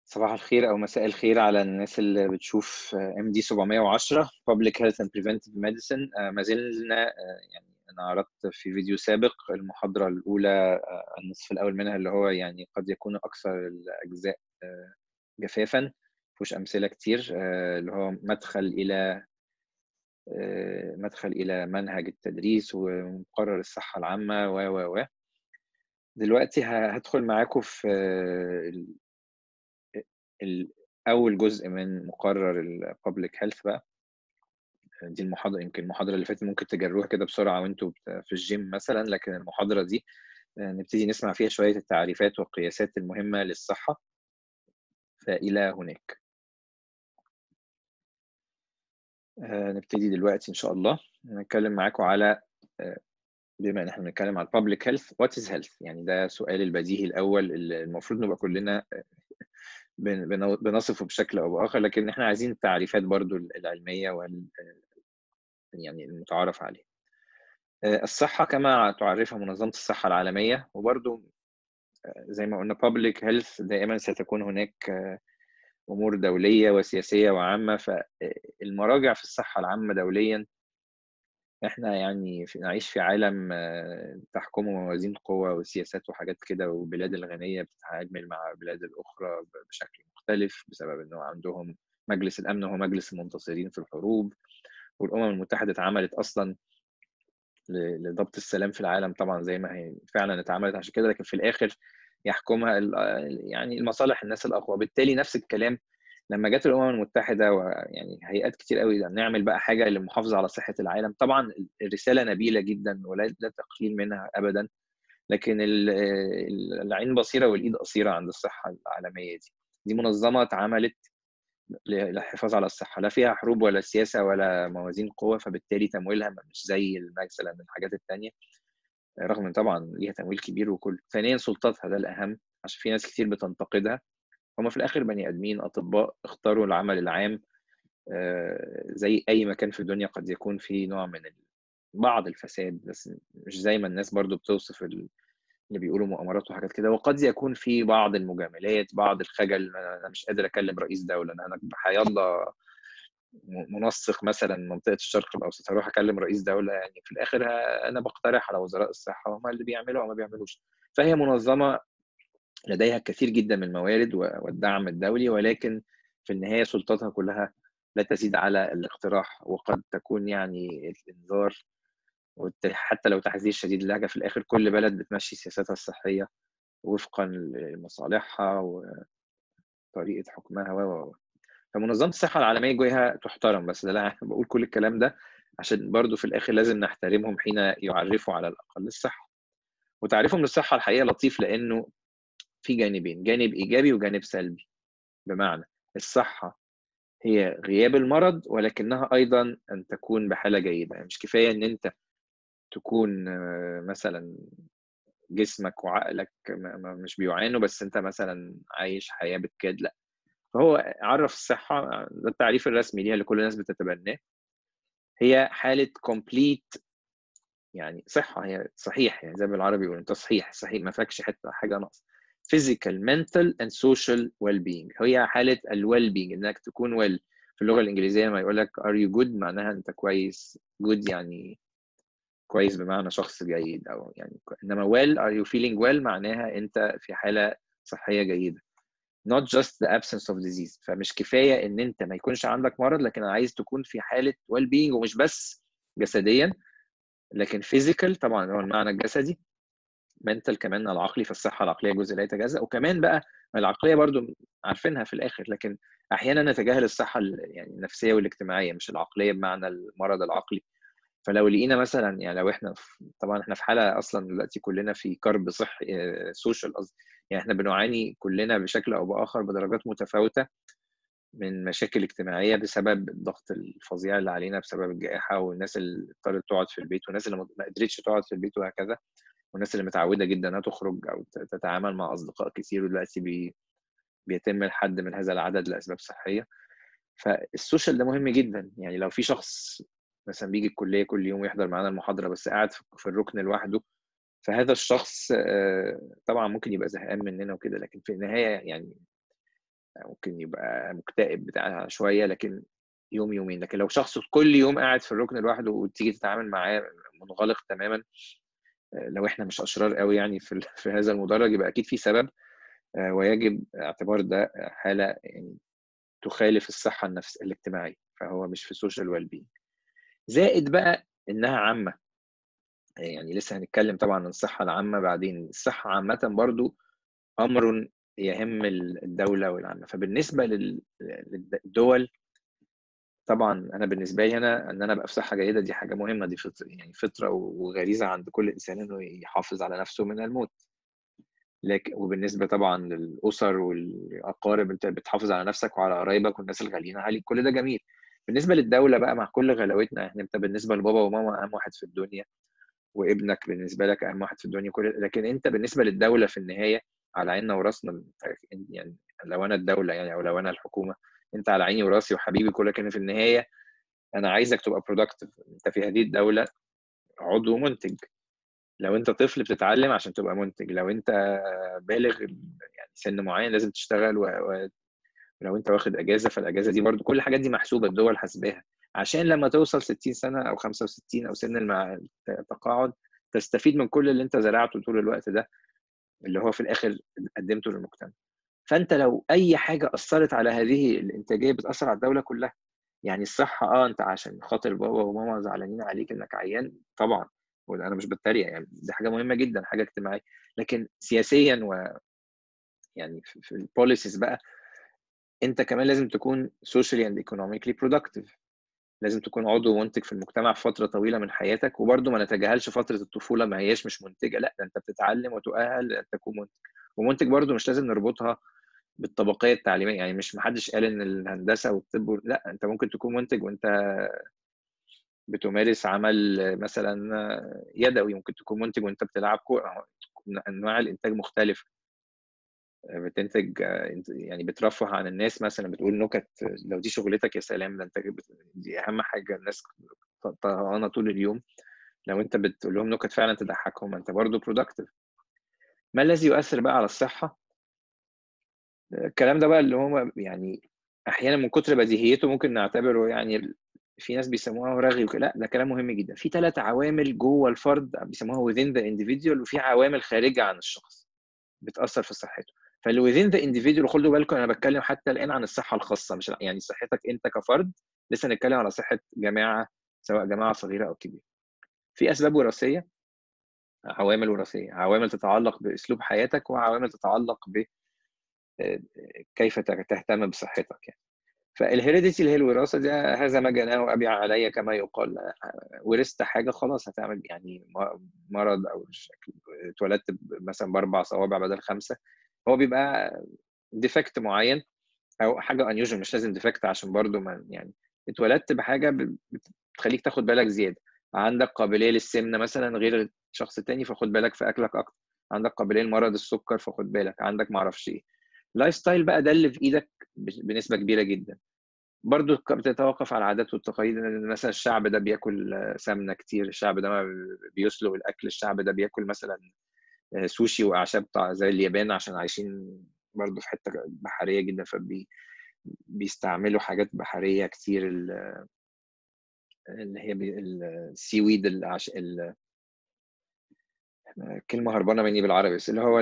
صباح الخير أو مساء الخير على الناس اللي بتشوف MD 710 Public Health and Preventive Medicine. ما زلنا يعني أنا عرضت في فيديو سابق المحاضرة الأولى، النصف الأول منها اللي هو يعني قد يكون أكثر الأجزاء جفافا، مفيهوش أمثلة كتير، اللي هو مدخل إلى منهج التدريس ومقرر الصحة العامة و دلوقتي هدخل معاكم في أول جزء من مقرر البابليك هيلث بقى. دي المحاضرة، يمكن المحاضرة اللي فاتت ممكن تجروها كده بسرعة وانتوا في الجيم مثلا، لكن المحاضرة دي نبتدي نسمع فيها شوية التعريفات والقياسات المهمة للصحة. فإلى هناك نبتدي دلوقتي إن شاء الله نتكلم معاكم على بما إن احنا بنتكلم على البابليك هيلث، what is health؟ يعني ده سؤال البديهي الأول اللي المفروض نبقى كلنا بنصفه بشكل أو بآخر، لكن احنا عايزين التعريفات برضو العلمية يعني المتعارف عليه. الصحة كما تعرفها منظمة الصحة العالمية، وبرضو زي ما قلنا public health دائما ستكون هناك أمور دولية وسياسية وعامة. فالمراجع في الصحة العامة دوليا، احنا يعني نعيش في عالم تحكمه موازين قوى وسياسات وحاجات كده، وبلاد الغنية بتتعامل مع البلاد الأخرى بشكل مختلف بسبب أنه عندهم مجلس الأمن هو مجلس المنتصرين في الحروب، والأمم المتحدة اتعملت أصلا لضبط السلام في العالم طبعا زي ما هي فعلا اتعملت عشان كده، لكن في الاخر يحكمها يعني المصالح الناس الاقوى. بالتالي نفس الكلام لما جت الامم المتحده ويعني هيئات كتير قوي نعمل بقى حاجه للمحافظه على صحه العالم. طبعا الرساله نبيله جدا ولا تقليل منها ابدا، لكن العين بصيره والايد قصيره عند الصحه العالميه دي. دي منظمه اتعملت للحفاظ على الصحه، لا فيها حروب ولا سياسه ولا موازين قوه، فبالتالي تمويلها مش زي مثلا الحاجات التانيه، رغم ان طبعا ليها تمويل كبير وكل. ثانيا سلطاتها، ده الاهم، عشان في ناس كتير بتنتقدها. هم في الاخر بني ادمين اطباء اختاروا العمل العام. زي اي مكان في الدنيا قد يكون في نوع من بعض الفساد، بس مش زي ما الناس برضو بتوصف اللي بيقولوا مؤامرات وحاجات كده. وقد يكون في بعض المجاملات، بعض الخجل، انا مش قادر اكلم رئيس دوله، انا يلا منسق مثلا منطقه الشرق الاوسط هروح اكلم رئيس دوله. يعني في الاخر انا بقترح على وزراء الصحه هم اللي بيعملوا او ما بيعملوش. فهي منظمه لديها الكثير جدا من الموارد والدعم الدولي، ولكن في النهايه سلطاتها كلها لا تزيد على الاقتراح، وقد تكون يعني الانذار حتى لو تحذير شديد اللهجه. في الاخر كل بلد بتمشي سياستها الصحيه وفقا لمصالحها وطريقه حكمها فمنظمة الصحة العالمية جويها تحترم، بس ده لا بقول كل الكلام ده عشان برضو في الآخر لازم نحترمهم حين يعرفوا على الأقل الصحة. وتعريفهم للصحة الحقيقة لطيف، لأنه في جانبين، جانب إيجابي وجانب سلبي. بمعنى الصحة هي غياب المرض، ولكنها أيضا أن تكون بحالة جيدة. يعني مش كفاية أن أنت تكون مثلا جسمك وعقلك مش بيعانوا بس أنت مثلا عايش حياة بالكاد، لا. فهو عرف الصحة، ده التعريف الرسمي ليها اللي كل الناس بتتبناه، هي حالة complete، يعني صحة، هي صحيح، يعني زي ما بالعربي بيقولوا انت صحيح صحيح ما فيكش حتة حاجة ناقص. physical mental and social well-being، هي حالة well being، انك تكون well. في اللغة الإنجليزية لما يقول لك are you good معناها انت كويس. good يعني كويس بمعنى شخص جيد، او يعني انما well are you feeling well معناها انت في حالة صحية جيدة. not just the absence of disease. فمش كفاية ان انت ما يكونش عندك مرض، لكن عايز تكون في حالة well being، ومش بس جسديا لكن physical طبعا هو المعنى الجسدي، mental كمان العقلي. فالصحة العقلية جزء لا يتجزأ، وكمان بقى العقلية برضو عارفينها في الآخر، لكن أحيانا نتجاهل الصحة يعني النفسية والاجتماعية، مش العقلية بمعنى المرض العقلي. فلو لقينا مثلا، يعني لو احنا طبعا احنا في حالة اصلا دلوقتي كلنا في كرب صحي، سوشيال قصدي، يعني احنا بنعاني كلنا بشكل او باخر بدرجات متفاوتة من مشاكل اجتماعية بسبب الضغط الفظيع اللي علينا بسبب الجائحة، والناس اللي اضطرت تقعد في البيت، والناس اللي ما قدرتش تقعد في البيت وهكذا، والناس اللي متعودة جدا انها تخرج او تتعامل مع اصدقاء كتير، ودلوقتي بيتم الحد من هذا العدد لاسباب صحية. فالسوشيال ده مهم جدا. يعني لو في شخص مثلا بيجي الكلية كل يوم ويحضر معانا المحاضرة بس قاعد في الركن لوحده، فهذا الشخص طبعا ممكن يبقى زهقان مننا وكده، لكن في النهاية يعني ممكن يبقى مكتئب بتاع شويه، لكن يوم يومين. لكن لو شخص كل يوم قاعد في الركن لوحده وتيجي تتعامل معاه منغلق تماما، لو احنا مش اشرار قوي يعني في هذا المدرج، يبقى اكيد في سبب، ويجب اعتبار ده حاله يعني تخالف الصحه النفس الاجتماعيه، فهو مش في سوشيال ويل بينج. زائد بقى انها عامه، يعني لسه هنتكلم طبعا عن الصحه العامه بعدين. الصحه عامه برضو امر يهم الدوله والعامه. فبالنسبه للدول، طبعا انا بالنسبه لي انا ان انا ابقى في صحه جيده دي حاجه مهمه، دي فطره، يعني فطره وغريزه عند كل انسان انه يحافظ على نفسه من الموت. لكن وبالنسبه طبعا للاسر والاقارب، انت بتحافظ على نفسك وعلى قرايبك والناس الغاليين عليك، كل ده جميل. بالنسبه للدوله بقى، مع كل غلاوتنا احنا، انت بالنسبه لبابا وماما اهم واحد في الدنيا، وابنك بالنسبه لك اهم واحد في الدنيا، لكن انت بالنسبه للدوله في النهايه على عيننا وراسنا. يعني لو انا الدوله يعني، او لو انا الحكومه، انت على عيني وراسي وحبيبي كل، لكن في النهايه انا عايزك تبقى برودكتيف. انت في هذه الدوله عضو منتج. لو انت طفل بتتعلم عشان تبقى منتج، لو انت بالغ يعني سن معين لازم تشتغل، ولو انت واخد اجازه فالاجازه دي برضو، كل الحاجات دي محسوبه، الدول حاسباها عشان لما توصل 60 سنه او 65 او سن التقاعد تستفيد من كل اللي انت زرعته طول الوقت ده، اللي هو في الاخر قدمته للمجتمع. فانت لو اي حاجه اثرت على هذه الانتاجيه بتاثر على الدوله كلها. يعني الصحه، انت عشان خاطر بابا وماما زعلانين عليك انك عيان طبعا، وانا مش بتريق، يعني دي حاجه مهمه جدا، حاجه اجتماعيه. لكن سياسيا يعني في البوليسيز بقى، انت كمان لازم تكون socially and economically productive. لازم تكون عضو منتج في المجتمع في فتره طويله من حياتك. وبرده ما نتجاهلش فتره الطفوله، ما هياش مش منتجه، لا ده انت بتتعلم وتؤهل ان تكون منتج. ومنتج برده مش لازم نربطها بالطبقيه التعليميه، يعني مش محدش قال ان الهندسه والطب، لا، انت ممكن تكون منتج وانت بتمارس عمل مثلا يدوي، ممكن تكون منتج وانت بتلعب كوره. انواع الانتاج مختلفه. بتنتج يعني بترفه عن الناس، مثلا بتقول نكت، لو دي شغلتك يا سلام، ده انت دي اهم حاجه. الناس طهقانه طول اليوم، لو انت بتقول لهم نكت فعلا تضحكهم انت برضه برودكتيف. ما الذي يؤثر بقى على الصحه؟ الكلام ده بقى اللي هو يعني احيانا من كتر بديهيته ممكن نعتبره يعني، في ناس بيسموها رغي وكده، لا ده كلام مهم جدا. في 3 عوامل جوه الفرد بيسموها within the individual، وفي عوامل خارجه عن الشخص بتاثر في صحته. فاللي within the individual، خدوا بالكم انا بتكلم حتى الان عن الصحه الخاصه، مش يعني صحتك انت كفرد، لسه هنتكلم على صحه جماعه، سواء جماعه صغيره او كبيره. في اسباب وراثيه، عوامل وراثيه، عوامل تتعلق باسلوب حياتك، وعوامل تتعلق ب كيف تهتم بصحتك يعني. فالهيريديتي اللي هي الوراثه دي، هذا ما جناه ابي علي كما يقال. ورثت حاجه خلاص هتعمل يعني مرض، او اتولدت مثلا ب4 صوابع بدل 5، هو بيبقى ديفكت معين او حاجه انيوجن، مش لازم ديفكت عشان برضو ما يعني، اتولدت بحاجه بتخليك تاخد بالك زياده. عندك قابليه للسمنه مثلا غير شخص تاني، فخد بالك في اكلك اكتر. عندك قابليه لمرض السكر، فخد بالك. عندك معرفش ايه. لايف ستايل بقى ده اللي في ايدك بنسبه كبيره جدا. برضو بتتوقف على العادات والتقاليد. مثلا الشعب ده بياكل سمنه كتير، الشعب ده ما بيسلق الاكل، الشعب ده بياكل مثلا سوشي واعشاب زي اليابان عشان عايشين برضو في حته بحريه جدا، بيستعملوا حاجات بحريه كتير، اللي هي السي ويد، كلمه هربانه مني بالعربي، بس اللي هو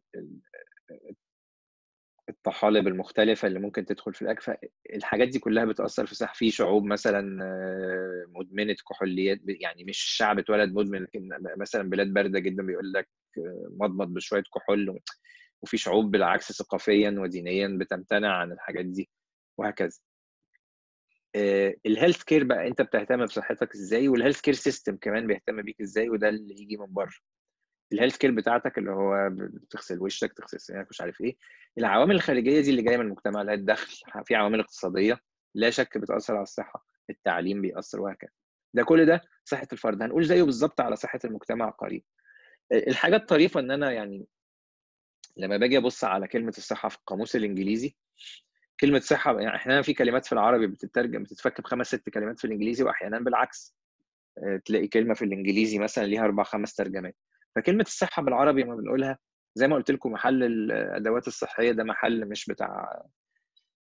الطحالب المختلفة اللي ممكن تدخل في الأكل. فالحاجات دي كلها بتأثر في صح. في شعوب مثلا مدمنة كحوليات، يعني مش الشعب اتولد مدمن، لكن مثلا بلاد باردة جدا بيقول لك مضمض بشوية كحول. وفي شعوب بالعكس ثقافيا ودينيا بتمتنع عن الحاجات دي، وهكذا. الهيلث كير بقى، انت بتهتم بصحتك ازاي، والهيلث كير سيستم كمان بيهتم بيك ازاي، وده اللي يجي من بره. الهيلث كير بتاعتك اللي هو بتغسل وشك، تغسل سنانك، مش عارف ايه. العوامل الخارجيه دي اللي جايه من المجتمع، اللي هي الدخل، في عوامل اقتصاديه لا شك بتاثر على الصحه، التعليم بيأثر، وهكذا. ده كل ده صحه الفرد، هنقول زيه بالظبط على صحه المجتمع قريب. الحاجه الطريفه ان انا يعني لما باجي ابص على كلمه الصحه في القاموس الانجليزي، كلمه صحه يعني احيانا في كلمات في العربي بتترجم بتتفك ب5 6 كلمات في الانجليزي، واحيانا بالعكس. تلاقي كلمه في الانجليزي مثلا ليها 4 5 ترجمات. فكلمه الصحه بالعربي لما بنقولها، زي ما قلت لكم، محل الادوات الصحيه ده محل مش بتاع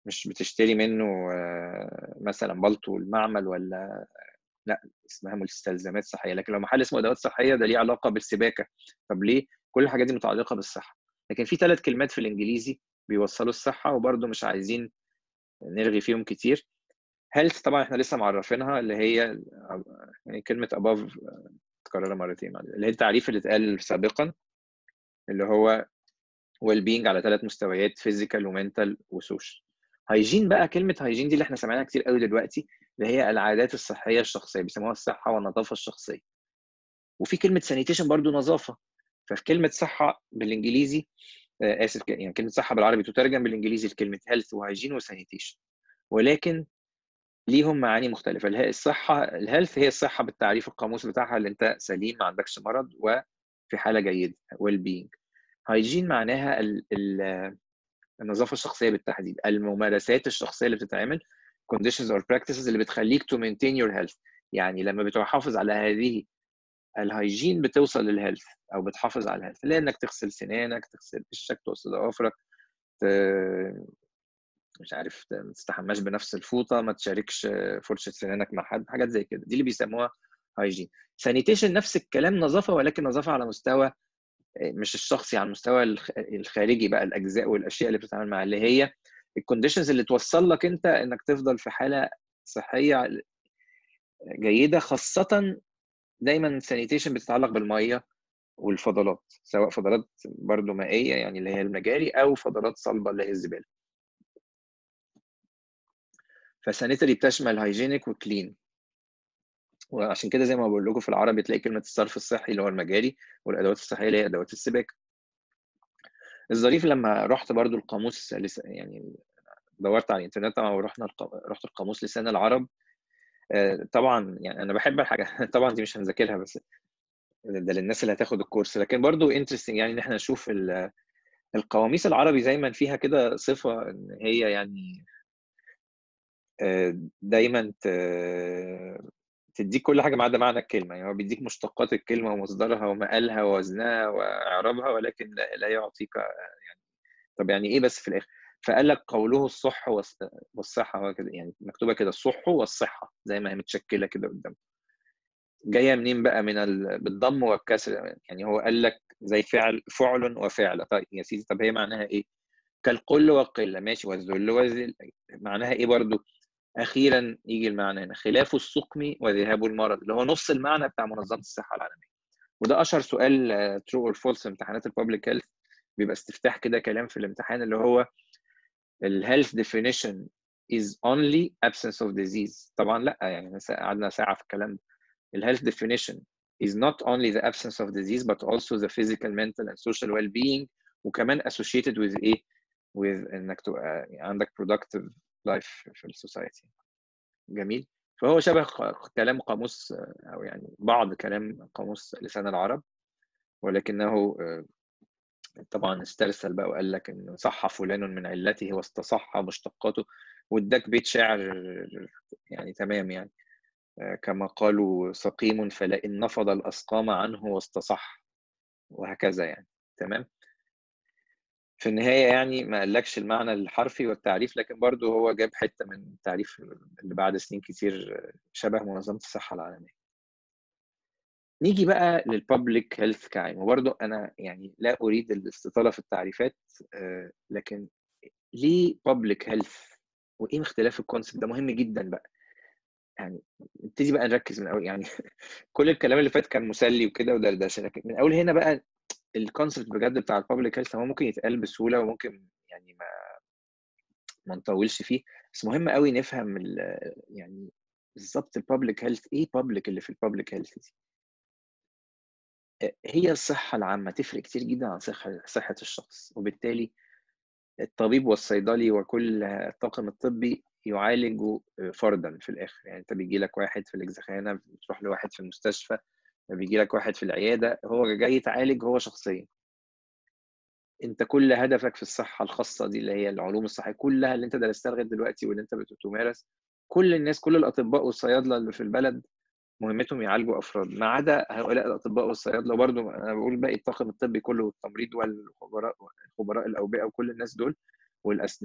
مش بتشتري منه مثلا بلطو المعمل، ولا لا اسمها مستلزمات صحيه. لكن لو محل اسمه ادوات صحيه ده ليه علاقه بالسباكه. طب ليه؟ كل الحاجات دي متعلقه بالصحه. لكن في 3 كلمات في الانجليزي بيوصلوا الصحه وبرده مش عايزين نرغي فيهم كتير. health طبعا احنا لسه معرفينها، اللي هي يعني كلمه above متكرره مرتين، اللي هي التعريف اللي اتقال سابقا، اللي هو well being على 3 مستويات: physical وmental وسوشيال. هايجين بقى، كلمه هايجين دي اللي احنا سمعناها كتير قوي دلوقتي، اللي هي العادات الصحيه الشخصيه، بيسموها الصحه والنظافه الشخصيه. وفي كلمه سانيتيشن برضو نظافه. ففي كلمه صحه بالانجليزي اسف، يعني كلمه صحه بالعربي تترجم بالانجليزي لكلمه هيلث وهايجين وسانيتيشن، ولكن ليهم معاني مختلفه. الصحه الهيلث هي الصحه بالتعريف القاموس بتاعها، اللي انت سليم ما عندكش مرض وفي حاله جيده ويل بينج. هايجين معناها النظافه الشخصيه بالتحديد، الممارسات الشخصيه اللي بتتعمل conditions or practices اللي بتخليك to maintain your health. يعني لما بتحافظ على هذه الهايجين بتوصل للهيلث، او بتحافظ على الهيلث، لانك تغسل سنانك، تغسل وشك، تقص ضوافرك، مش عارف ما تستحماش بنفس الفوطه، ما تشاركش فرشه سنانك مع حد، حاجات زي كده، دي اللي بيسموها هايجين. سانيتيشن نفس الكلام، نظافه، ولكن نظافه على مستوى مش الشخصي، على المستوى الخارجي بقى، الاجزاء والاشياء اللي بتتعامل معاها، اللي هي الكونديشنز اللي توصل لك انت انك تفضل في حاله صحيه جيده. خاصه دايما سانيتيشن بتتعلق بالميه والفضلات، سواء فضلات برضو مائيه يعني اللي هي المجاري، او فضلات صلبه اللي هي الزباله. فسانيتري بتشمل هايجينيك وكلين. وعشان كده زي ما بقول لكم في العربي تلاقي كلمه الصرف الصحي اللي هو المجاري، والادوات الصحيه اللي هي ادوات السباكه. الظريف لما رحت برضو القاموس يعني دورت على الانترنت طبعا، رحت القاموس لسان العرب. طبعا يعني انا بحب الحاجه طبعا دي مش هنذاكرها، بس ده للناس اللي هتاخد الكورس. لكن برضو انترستنج يعني ان احنا نشوف القواميس العربي دايما فيها كده صفه ان هي يعني دايما تديك كل حاجه ما عدا معنى الكلمه. يعني هو بيديك مشتقات الكلمه ومصدرها ومقالها ووزنها واعرابها، ولكن لا يعطيك يعني طب يعني ايه بس في الاخر. فقال لك قوله الصح والصحه، هو كده يعني مكتوبه كده الصح والصحه زي ما هي متشكله كده قدام. جايه منين بقى؟ بالضم والكسر. يعني هو قال لك زي فعل وفعل. طيب يا سيدي، طب هي معناها ايه؟ كالقل والقله، ماشي، والذل والذل، معناها ايه برضو؟ اخيرا يجي المعنى هنا: خلاف السقم وذهاب المرض، اللي هو نص المعنى بتاع منظمه الصحه العالميه. وده اشهر سؤال ترو اور فولس في امتحانات الببليك هيلث، بيبقى استفتاح كده كلام في الامتحان، اللي هو الهيلث definition is only absence of disease. طبعا لا، يعني قعدنا ساعه في الكلام ده. الهيلث definition is not only the absence of disease but also the physical, mental and social well-being، وكمان associated with ايه؟ with انك تبقى عندك productive life في السوسايتي. جميل. فهو شبه كلام قاموس، او يعني بعض كلام قاموس لسان العرب، ولكنه طبعا استرسل بقى وقال لك ان صح فلان من علته واستصح مشتقاته، واداك بيت شعر يعني تمام يعني كما قالوا: سقيم فلئن نفض الاسقام عنه واستصح، وهكذا يعني. تمام. في النهاية يعني ما قالكش المعنى الحرفي والتعريف، لكن برضو هو جاب حتة من التعريف اللي بعد سنين كتير شبه منظمة الصحة العالمية. نيجي بقى للبابليك هيلث كعام، وبرضو أنا يعني لا أريد الاستطالة في التعريفات، لكن ليه بابليك هيلث؟ وإيه اختلاف الكونسيبت ده؟ مهم جدا بقى. يعني نبتدي بقى نركز من أول يعني كل الكلام اللي فات كان مسلي وكده ودردشه، لكن من أول هنا بقى الكونسيبت بجد بتاع البابليك هيلث هو ممكن يتقال بسهولة، وممكن يعني ما نطولش فيه، بس مهم قوي نفهم يعني بالظبط البابليك هيلث ايه. بابليك اللي في البابليك هيلث دي هي الصحه العامه، تفرق كتير جدا عن صحه الشخص، وبالتالي الطبيب والصيدلي وكل الطاقم الطبي يعالج فردا في الاخر. يعني انت بيجي لك واحد في الاجزخانه، بتروح لواحد في المستشفى، بيجي لك واحد في العياده، هو جاي يتعالج هو شخصيا. انت كل هدفك في الصحه الخاصه دي اللي هي العلوم الصحيه كلها اللي انت درستها لغايه دلوقتي واللي انت بتمارس، كل الناس، كل الاطباء والصيادله اللي في البلد مهمتهم يعالجوا افراد، ما عدا هؤلاء الاطباء والصيادله. وبرضه انا بقول باقي الطاقم الطبي كله والتمريض والخبراء الاوبئه وكل الناس دول والاسنان،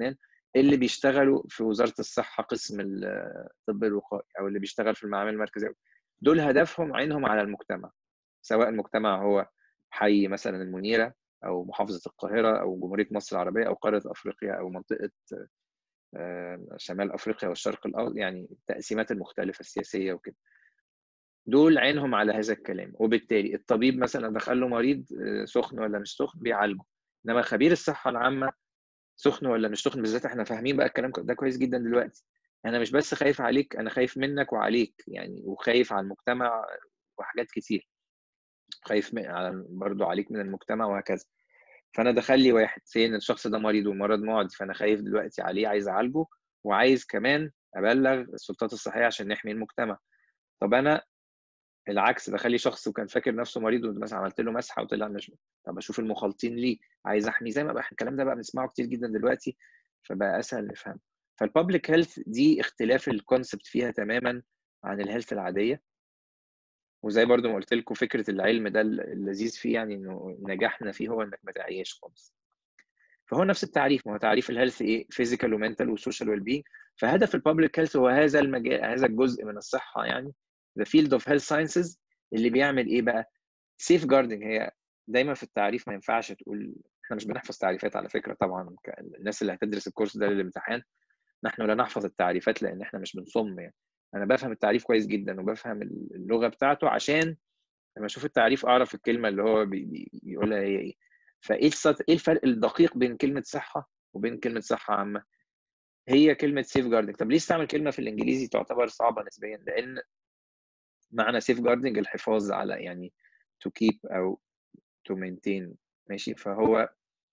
اللي بيشتغلوا في وزارة الصحة قسم الطب الوقائي أو اللي بيشتغل في المعامل المركزية، دول هدفهم عينهم على المجتمع، سواء المجتمع هو حي مثلا المنيرة أو محافظة القاهرة أو جمهورية مصر العربية أو قارة أفريقيا أو منطقة شمال أفريقيا والشرق الأوسط، يعني التقسيمات المختلفة السياسية وكده. دول عينهم على هذا الكلام، وبالتالي الطبيب مثلا دخل له مريض سخن ولا مش سخن بيعالجه، انما خبير الصحه العامه سخن ولا مش سخن بالذات احنا فاهمين بقى الكلام ده كويس جدا دلوقتي. انا مش بس خايف عليك، انا خايف منك وعليك يعني، وخايف على المجتمع وحاجات كتير، خايف برضو عليك من المجتمع وهكذا. فانا دخل لي واحد سين الشخص ده مريض ومرض معدي، فانا خايف دلوقتي عليه، عايز اعالجه وعايز كمان ابلغ السلطات الصحيه عشان نحمي المجتمع. طب انا العكس، دخل لي شخص وكان فاكر نفسه مريض ومثلا عملت له مسحه وطلع مش، طب اشوف المخالطين ليه، عايز احمي، زي ما بقى الكلام ده بقى بنسمعه كتير جدا دلوقتي، فبقى اسهل نفهم. فالبابليك هيلث دي اختلاف الكونسبت فيها تماما عن الهيلث العاديه. وزي برضو ما قلت لكم فكره العلم ده اللذيذ فيه، يعني انه نجاحنا فيه هو انك ما تعيش خالص. فهو نفس التعريف، ما هو تعريف الهيلث ايه؟ فيزيكال ومنتال وسوشيال ويل بينج. فهدف البابليك هيلث هو هذا المجال، هذا الجزء من الصحه يعني، the field of health sciences، اللي بيعمل ايه بقى؟ سيف جاردنج. هي دايما في التعريف ما ينفعش تقول، احنا مش بنحفظ تعريفات على فكره طبعا، الناس اللي هتدرس الكورس ده للامتحان، نحن لا نحفظ التعريفات لان احنا مش بنصم يعني. انا بفهم التعريف كويس جدا وبفهم اللغه بتاعته، عشان لما اشوف التعريف اعرف الكلمه اللي هو بيقولها هي ايه. فايه ايه الفرق الدقيق بين كلمه صحه وبين كلمه صحه عامه؟ هي كلمه سيف جاردنج. طب ليه استعمل كلمه في الانجليزي تعتبر صعبه نسبيا؟ لان معنى سيف جاردنج الحفاظ على، يعني to keep او to maintain، ماشي. فهو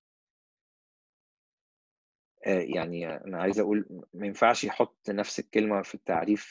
يعني انا عايز اقول ما ينفعش يحط نفس الكلمه في التعريف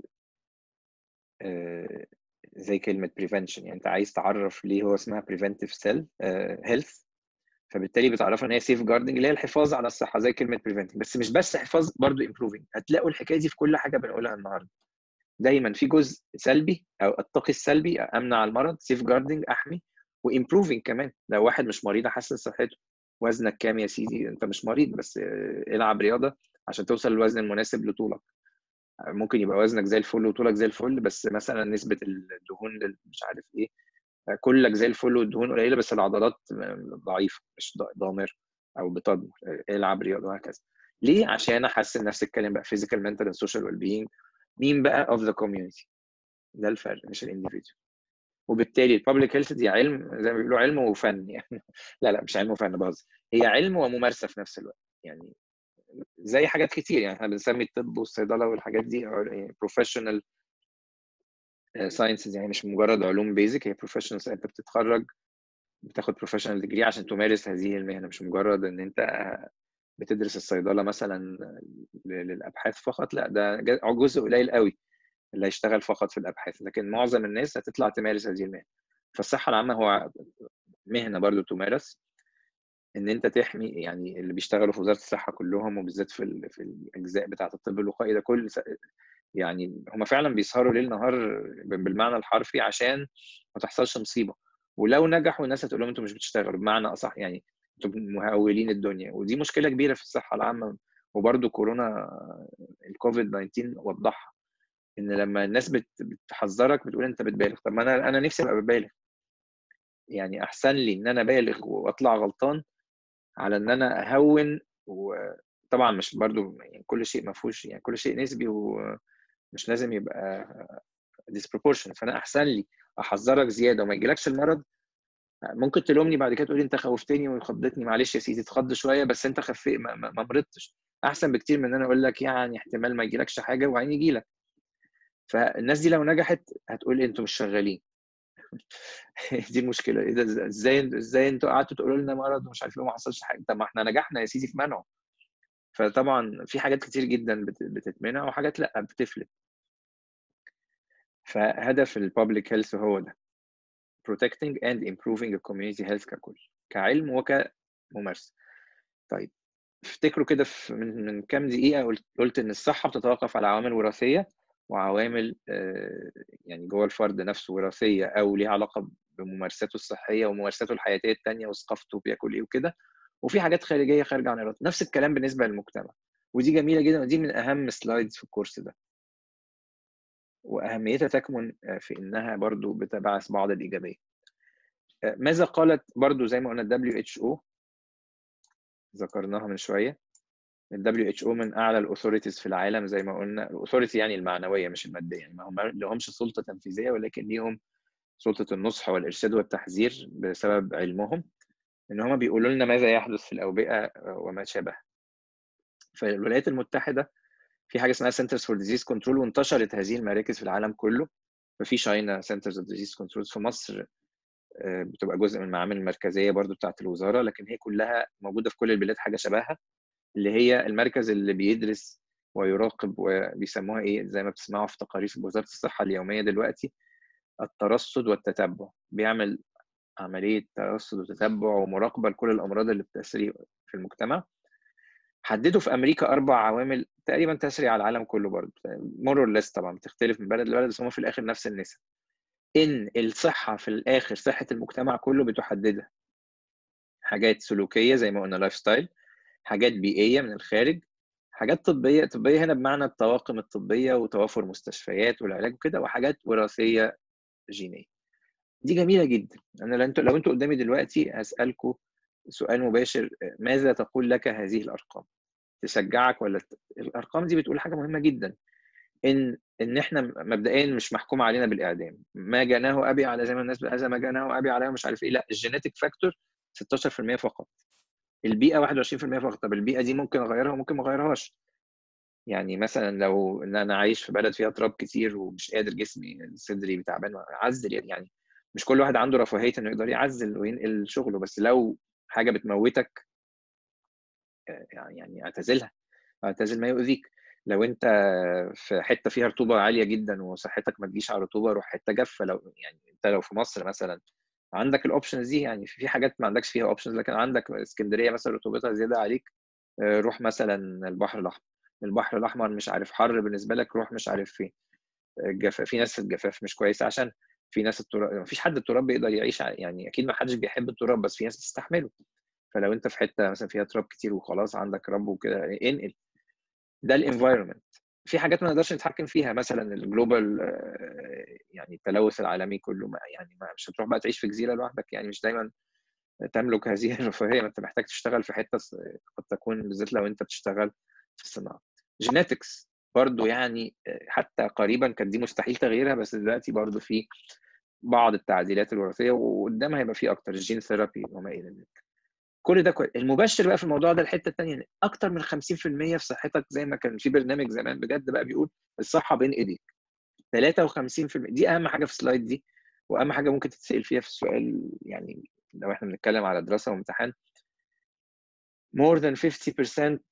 زي كلمه prevention. يعني انت عايز تعرف ليه هو اسمها preventive cell health، فبالتالي بتعرفها ان هي سيف جاردنج اللي هي الحفاظ على الصحه زي كلمه preventing، بس مش بس حفاظ، برضو improving. هتلاقوا الحكايه دي في كل حاجه بنقولها النهارده، دايما في جزء سلبي او اتقي السلبي، امنع المرض سيف جاردنج احمي، وامبروفنج كمان. لو واحد مش مريض احسن صحته. وزنك كام يا سيدي؟ انت مش مريض بس العب رياضه عشان توصل للوزن المناسب لطولك. ممكن يبقى وزنك زي الفل وطولك زي الفل، بس مثلا نسبه الدهون مش عارف ايه، كلك زي الفل والدهون قليله بس العضلات ضعيفه مش ضامر او بتضمر. العب رياضه وهكذا. ليه؟ عشان احسن نفس الكلام بقى فيزيكال منتال اند سوشيال ويل بينج. مين بقى؟ اوف ذا كوميونتي. ده الفرق مش الانديفيديو. وبالتالي البابليك هيلث دي علم زي ما بيقولوا علم وفن يعني. لا لا مش علم وفن، بهزر. هي علم وممارسه في نفس الوقت يعني، زي حاجات كتير يعني. احنا بنسمي الطب والصيدله والحاجات دي بروفيشنال ساينسز، يعني مش مجرد علوم بيزك، هي بروفيشنال. انت بتتخرج بتاخد بروفيشنال ديجري عشان تمارس هذه المهنه، مش مجرد ان انت بتدرس الصيدله مثلا للابحاث فقط. لا، ده جزء قليل قوي اللي هيشتغل فقط في الابحاث، لكن معظم الناس هتطلع تمارس هذه المهنه. فالصحه العامه هو مهنه برضو تمارس، ان انت تحمي يعني اللي بيشتغلوا في وزاره الصحه كلهم، وبالذات في الاجزاء بتاعه الطب الوقائي ده كل يعني هم فعلا بيسهروا ليل نهار بالمعنى الحرفي عشان ما تحصلش مصيبه. ولو نجحوا الناس هتقول لهم انتوا مش بتشتغلوا، بمعنى اصح يعني انتوا مهولين الدنيا. ودي مشكله كبيره في الصحه العامه. وبرضو كورونا الكوفيد 19 وضحها، ان لما الناس بتحذرك بتقول انت بتبالغ. طب ما انا نفسي ابقى ببالغ يعني، احسن لي ان انا بالغ واطلع غلطان على ان انا اهون. وطبعا مش برضو يعني كل شيء ما فيهوش، يعني كل شيء نسبي ومش لازم يبقى disproportion. فانا احسن لي احذرك زياده وما يجيلكش المرض. ممكن تلومني بعد كده تقولي انت خوفتني وخضتني، معلش يا سيدي اتخض شويه بس انت خفيت ما مرضتش. احسن بكتير من ان انا اقول لك يعني احتمال ما يجيلكش حاجه وبعدين يجي لك. فالناس دي لو نجحت هتقول انتوا مش شغالين. دي المشكله. ايه ده؟ ازاي انتوا قعدتوا تقولوا لنا مرض ومش عارف ايه وما حصلش حاجه؟ طب ما احنا نجحنا يا سيدي في منعه. فطبعا في حاجات كتير جدا بتتمنع وحاجات لا بتفلت. فهدف البابليك هيلث هو ده، protecting and improving the community health ككل، كعلم وكممارسه. طيب افتكروا كده من كام دقيقه قلت ان الصحه بتتوقف على عوامل وراثيه وعوامل يعني جوه الفرد نفسه وراثيه او ليها علاقه بممارساته الصحيه وممارساته الحياتيه الثانيه وثقافته بياكل ايه وكده، وفي حاجات خارجيه خارجه عن ارادته. نفس الكلام بالنسبه للمجتمع. ودي جميله جدا، ودي من اهم سلايدز في الكورس ده، واهميتها تكمن في انها برضو بتبعث بعض الايجابيه. ماذا قالت برضو زي ما قلنا WHO، ذكرناها من شويه. WHO من اعلى الاثوريتيز في العالم، زي ما قلنا الاثوريتي يعني المعنويه مش الماديه، يعني ما هم لهمش سلطه تنفيذيه ولكن ليهم سلطه النصح والارشاد والتحذير بسبب علمهم، ان هم بيقولوا لنا ماذا يحدث في الاوبئه وما شابه. فالولايات المتحده في حاجه اسمها Centers for Disease Control، وانتشرت هذه المراكز في العالم كله. ففي شاينا Centers of Disease Control، في مصر بتبقى جزء من المعامل المركزيه برضو بتاعت الوزاره، لكن هي كلها موجوده في كل البلاد حاجه شبهها، اللي هي المركز اللي بيدرس ويراقب، وبيسموها ايه زي ما بتسمعوا في تقارير وزاره الصحه اليوميه دلوقتي، الترصد والتتبع. بيعمل عمليه ترصد وتتبع ومراقبه لكل الامراض اللي بتسري في المجتمع. حددوا في امريكا 4 عوامل تقريبا تسري على العالم كله برضه، مور اور ليس طبعا بتختلف من بلد لبلد، بس هم في الاخر نفس النسب. ان الصحه في الاخر صحه المجتمع كله بتحددها حاجات سلوكيه زي ما قلنا لايف ستايل، حاجات بيئيه من الخارج، حاجات طبيه. طبيه هنا بمعنى الطواقم الطبيه وتوافر مستشفيات والعلاج وكده، وحاجات وراثيه جينيه. دي جميله جدا. انا لو انتوا قدامي دلوقتي هسالكم سؤال مباشر، ماذا تقول لك هذه الارقام؟ تشجعك ولا الارقام دي بتقول حاجه مهمه جدا، ان احنا مبدئيا مش محكوم علينا بالاعدام، ما جناه ابي على زي ما الناس هذا ما جناه ابي على مش عارف ايه، لا الجينيتك فاكتور 16% فقط، البيئه 21% فقط. طب البيئه دي ممكن اغيرها وممكن ما اغيرهاش. يعني مثلا لو ان انا عايش في بلد فيها تراب كتير ومش قادر، جسمي صدري تعبان، اعزل يعني. مش كل واحد عنده رفاهيه انه يقدر يعزل وينقل شغله، بس لو حاجه بتموتك يعني اعتزلها، اعتزل ما يؤذيك. لو انت في حته فيها رطوبه عاليه جدا وصحتك ما تجيش على الرطوبه، روح حته جافه. لو يعني انت لو في مصر مثلا عندك الاوبشنز دي، يعني في حاجات ما عندكش فيها اوبشنز، لكن عندك اسكندريه مثلا رطوبتها زياده عليك، روح مثلا البحر الاحمر. البحر الاحمر مش عارف حر بالنسبه لك، روح مش عارف فين. الجفاف، في ناس الجفاف مش كويسه عشان في ناس التراب، ما فيش حد التراب بيقدر يعيش يعني اكيد ما حدش بيحب التراب، بس في ناس بتستحمله. فلو انت في حته مثلا فيها تراب كتير وخلاص عندك رب وكده، انقل. ده الانفايرمنت. في حاجات ما نقدرش نتحكم فيها، مثلا الجلوبال يعني التلوث العالمي كله، ما يعني مش هتروح بقى تعيش في جزيره لوحدك، يعني مش دايما تملك هذه الرفاهيه، ما انت محتاج تشتغل في حته قد تكون، بالذات لو انت بتشتغل في الصناعه. جينيتكس برضو يعني حتى قريبا كانت دي مستحيل تغييرها، بس دلوقتي برضو في بعض التعديلات الوراثيه، وقدام هيبقى في اكتر الجين ثيرابي وما الى ذلك. كل ده كويس. المبشر بقى في الموضوع ده الحته الثانيه، ان اكتر من 50% في صحتك، زي ما كان في برنامج زمان بجد بقى بيقول الصحه بين ايديك. 53% دي اهم حاجه في السلايد دي، واهم حاجه ممكن تتسال فيها في السؤال، يعني لو احنا بنتكلم على دراسه وامتحان. more than 50%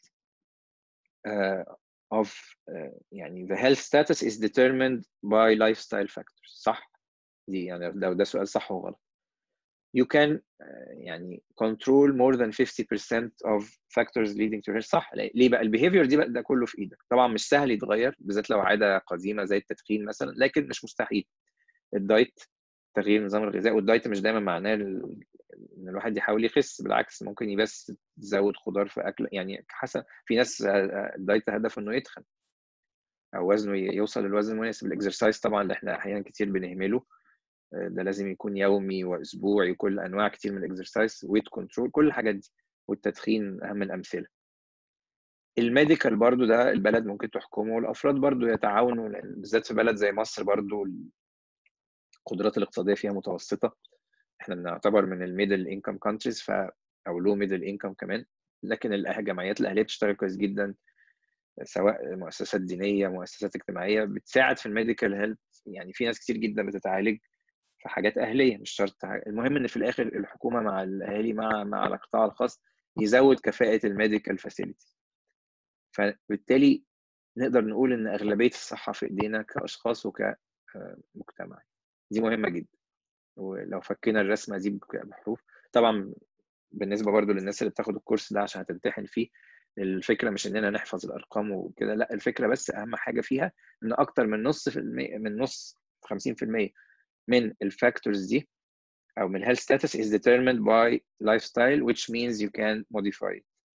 of يعني the health status is determined by lifestyle factors. صح؟ دي يعني ده سؤال صح وغلط. You can يعني control more than 50% of factors leading to health. صح. ليه بقى؟ البيهيفير دي بقى ده كله في ايدك. طبعا مش سهل يتغير، بالذات لو عاده قديمه زي التدخين مثلا، لكن مش مستحيل. الدايت، تغيير النظام الغذائي، والدايت مش دايما معناه ان الواحد يحاول يخس، بالعكس ممكن بس تزود خضار في اكل، يعني حسب. في ناس الدايت هدفه انه يتخن او وزنه يوصل للوزن المناسب. الاكسرسايز طبعا اللي احنا احيانا كتير بنهمله، ده لازم يكون يومي واسبوعي، وكل انواع كتير من الاكسرسايز، ويت كنترول، كل الحاجات دي. والتدخين اهم الامثله. الميديكال برضو ده البلد ممكن تحكمه، والافراد برضو يتعاونوا، بالذات في بلد زي مصر برضو القدرات الاقتصاديه فيها متوسطه. احنا بنعتبر من الميدل انكم كونتريز، او لو ميدل انكم كمان، لكن الجمعيات الاهليه بتشتغل كويس جدا، سواء مؤسسات دينيه مؤسسات اجتماعيه بتساعد في الميديكال هيلث. يعني في ناس كتير جدا بتتعالج في حاجات اهليه، مش شرط المهم ان في الاخر الحكومه مع الاهالي مع القطاع الخاص يزود كفاءه الميديكال فاسيلتي. فبالتالي نقدر نقول ان اغلبيه الصحه في ايدينا كاشخاص وكمجتمع. دي مهمه جدا. ولو فكينا الرسمه دي بحروف، طبعا بالنسبه برضو للناس اللي بتاخد الكورس ده عشان هتمتحن فيه، الفكره مش اننا نحفظ الارقام وكده، لا الفكره بس اهم حاجه فيها ان اكتر من نص في المية، من نص 50% من الفاكتورز دي او من health status is determined by lifestyle which means you can modify it.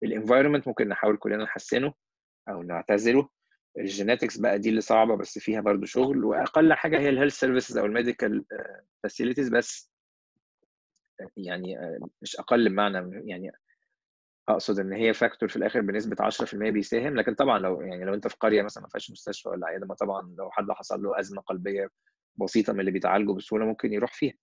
الانفايرمنت ممكن نحاول كلنا نحسنه او نعتزله. الجينetics بقى دي اللي صعبه بس فيها برضو شغل، واقل حاجه هي الهيلث سيرفيسز او الميديكال فاسيلتيز بس، يعني مش اقل بمعنى، يعني اقصد ان هي فاكتور في الاخر بنسبه 10% بيساهم. لكن طبعا لو انت في قريه مثلا ما فيهاش مستشفى ولا عياده، ما طبعا لو حد حصل له ازمه قلبيه بسيطه من اللي بيتعالجوا بسهوله ممكن يروح فيها.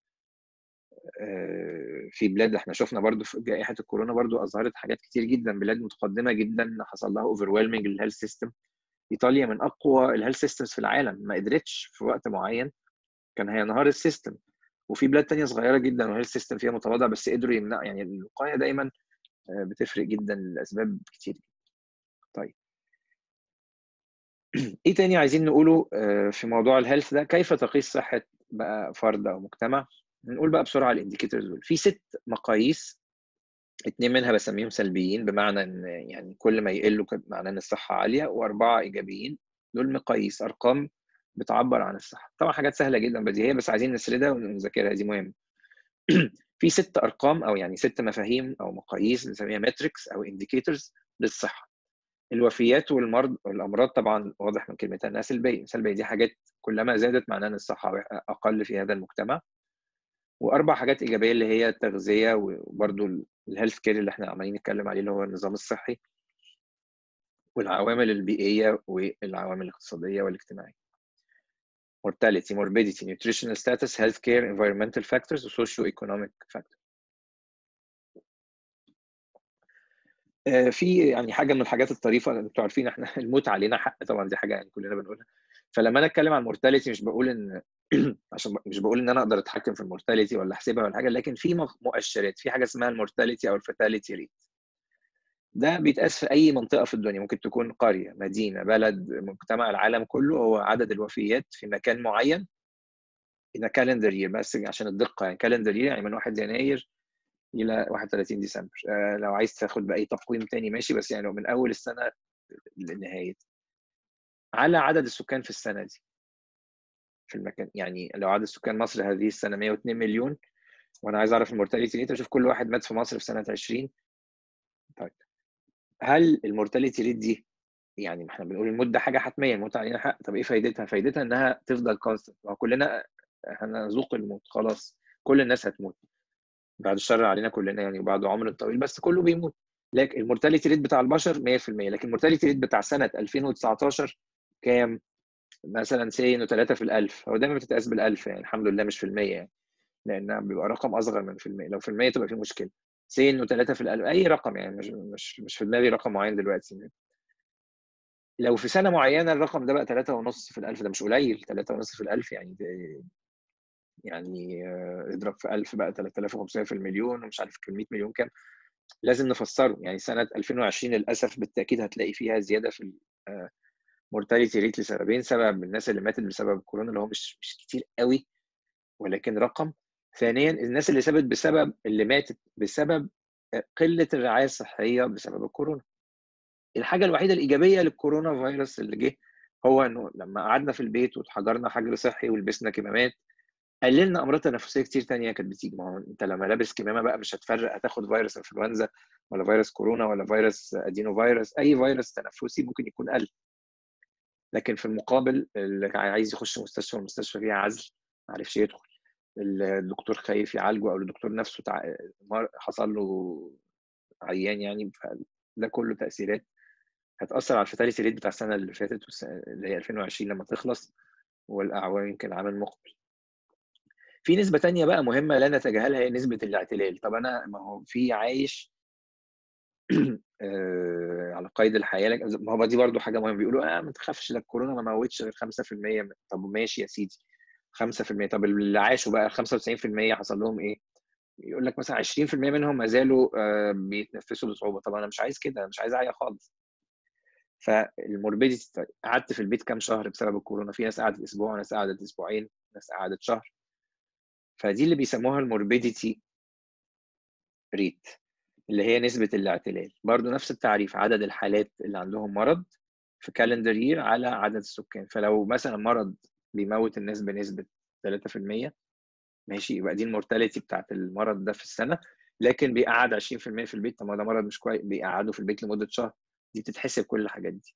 في بلاد احنا شفنا برضو في جائحه الكورونا برضو اظهرت حاجات كتير جدا، بلاد متقدمه جدا حصل لها اوفرويلمنج للهيلث سيستم. ايطاليا من اقوى الهيلث سيستمز في العالم، ما قدرتش في وقت معين كان هينهار السيستم. وفي بلاد تانية صغيره جدا والهيلث سيستم فيها متواضع بس قدروا يمنعوا. يعني الوقايه دايما بتفرق جدا لاسباب كتير. طيب ايه تاني عايزين نقوله في موضوع الهيلث ده؟ كيف تقيس صحه بقى فرد او مجتمع؟ نقول بقى بسرعه الانديكيتورز دول. في 6 مقاييس، 2 منها بسميهم سلبيين بمعنى ان يعني كل ما يقلوا معناه ان الصحه عاليه، و4 ايجابيين. دول مقاييس ارقام بتعبر عن الصحه. طبعا حاجات سهله جدا بديهيه بس عايزين نسردها ونذاكرها، دي مهمه. في 6 ارقام او يعني 6 مفاهيم او مقاييس بنسميها ماتريكس او انديكيتورز للصحه. الوفيات والامراض طبعا واضح من كلمتها انها سلبيه. دي حاجات كلما زادت معناه ان الصحه اقل في هذا المجتمع. و4 حاجات ايجابيه اللي هي التغذيه وبرده الهيلث كير اللي احنا عمالين نتكلم عليه اللي هو النظام الصحي، والعوامل البيئيه والعوامل الاقتصاديه والاجتماعيه. mortality, morbidity, nutritional status, healthcare, environmental factors, socio-economic factors. في يعني حاجه من الحاجات الطريفه، انتوا عارفين احنا الموت علينا حق طبعا، دي حاجه يعني كلنا بنقولها. فلما انا اتكلم عن المورتاليتي مش بقول ان عشان مش بقول ان انا اقدر اتحكم في المورتاليتي ولا احسبها ولا حاجه، لكن في مؤشرات، في حاجه اسمها المورتاليتي او الفاتاليتي ريت. ده بيتقاس في اي منطقه في الدنيا، ممكن تكون قريه، مدينه، بلد، مجتمع، العالم كله. هو عدد الوفيات في مكان معين in a calendar year، بس عشان الدقه يعني calendar year يعني من 1 يناير الى 31 ديسمبر. لو عايز تاخد باي تقويم تاني ماشي، بس يعني من اول السنه لنهايه على عدد السكان في السنه دي في المكان. يعني لو عدد سكان مصر هذه السنه 102 مليون وانا عايز اعرف المورتاليتي ريت، اشوف كل واحد مات في مصر في سنه 20. طيب هل المورتاليتي ريت دي، يعني احنا بنقول الموت ده حاجه حتميه، الموت علينا حق، طب ايه فايدتها؟ فايدتها انها تفضل كونستنت، كلنا هنذوق الموت خلاص، كل الناس هتموت بعد الشر علينا كلنا يعني، وبعد عمر طويل بس كله بيموت. لكن المورتاليتي ريت بتاع البشر 100%، لكن المورتاليتي ريت بتاع سنه 2019 كام؟ مثلا سي انه 3 في الألف. هو دايما بتتقاس بالألف يعني، الحمد لله مش في المية يعني، لأنها بيبقى رقم أصغر من في المية. لو في المية تبقى في مشكلة. سي انه 3 في الألف، أي رقم يعني، مش في دماغي رقم معين دلوقتي. لو في سنة معينة الرقم ده بقى 3.5 في الألف، ده مش قليل. 3.5 في الألف يعني يعني اضرب في 1000 بقى 3500 في المليون، ومش عارف كم 100 مليون كام. لازم نفسره يعني. سنة 2020 للأسف بالتأكيد هتلاقي فيها زيادة في المورتاليتي ريت لسببين: سبب الناس اللي ماتت بسبب الكورونا اللي هو مش كتير قوي ولكن رقم. ثانيا الناس اللي ماتت بسبب قلة الرعاية الصحية بسبب الكورونا. الحاجة الوحيدة الإيجابية للكورونا فيروس اللي جه هو إنه لما قعدنا في البيت واتحجرنا حجر صحي ولبسنا كمامات قللنا امراض تنفسيه كتير تانية كانت بتيجي. ما هو انت لما لابس كمامه بقى مش هتفرق هتاخد فيروس انفلونزا ولا فيروس كورونا ولا فيروس ادينو فيروس، اي فيروس تنفسي ممكن يكون قل. لكن في المقابل اللي عايز يخش مستشفى والمستشفى فيها عزل ما عرفش يدخل، الدكتور خايف يعالجه او الدكتور نفسه حصل له عيان يعني، ده كله تاثيرات هتاثر على الفاتاليتي ريت بتاع السنه اللي فاتت اللي هي 2020 لما تخلص، والاعوام يمكن العام المقبل. في نسبة تانية بقى مهمة لا نتجاهلها، هي نسبة الاعتلال. طب أنا ما هو في عايش على قيد الحياة، ما هو دي برضو حاجة مهمة. بيقولوا ما تخافش، ده الكورونا ما موتش غير 5%. طب ماشي يا سيدي 5%، طب اللي عاشوا بقى 95% حصل لهم إيه؟ يقول لك مثلا 20% منهم ما زالوا بيتنفسوا بصعوبة. طب أنا مش عايز كده، مش عايز أعيا خالص. فالموربيديتي، قعدت في البيت كام شهر بسبب الكورونا؟ في ناس قعدت أسبوع، ناس قعدت أسبوعين، ناس قعدت شهر. فدي اللي بيسموها الموربيديتي ريت، اللي هي نسبة الاعتلال. برضو نفس التعريف: عدد الحالات اللي عندهم مرض في كالندر يير على عدد السكان. فلو مثلا مرض بيموت الناس بنسبة 3%، ماشي، يبقى دي المورتاليتي بتاعت المرض ده في السنة. لكن بيقعد 20% في البيت، طب ما ده مرض مش كويس، بيقعده في البيت لمده شهر، دي بتتحسب كل الحاجات دي.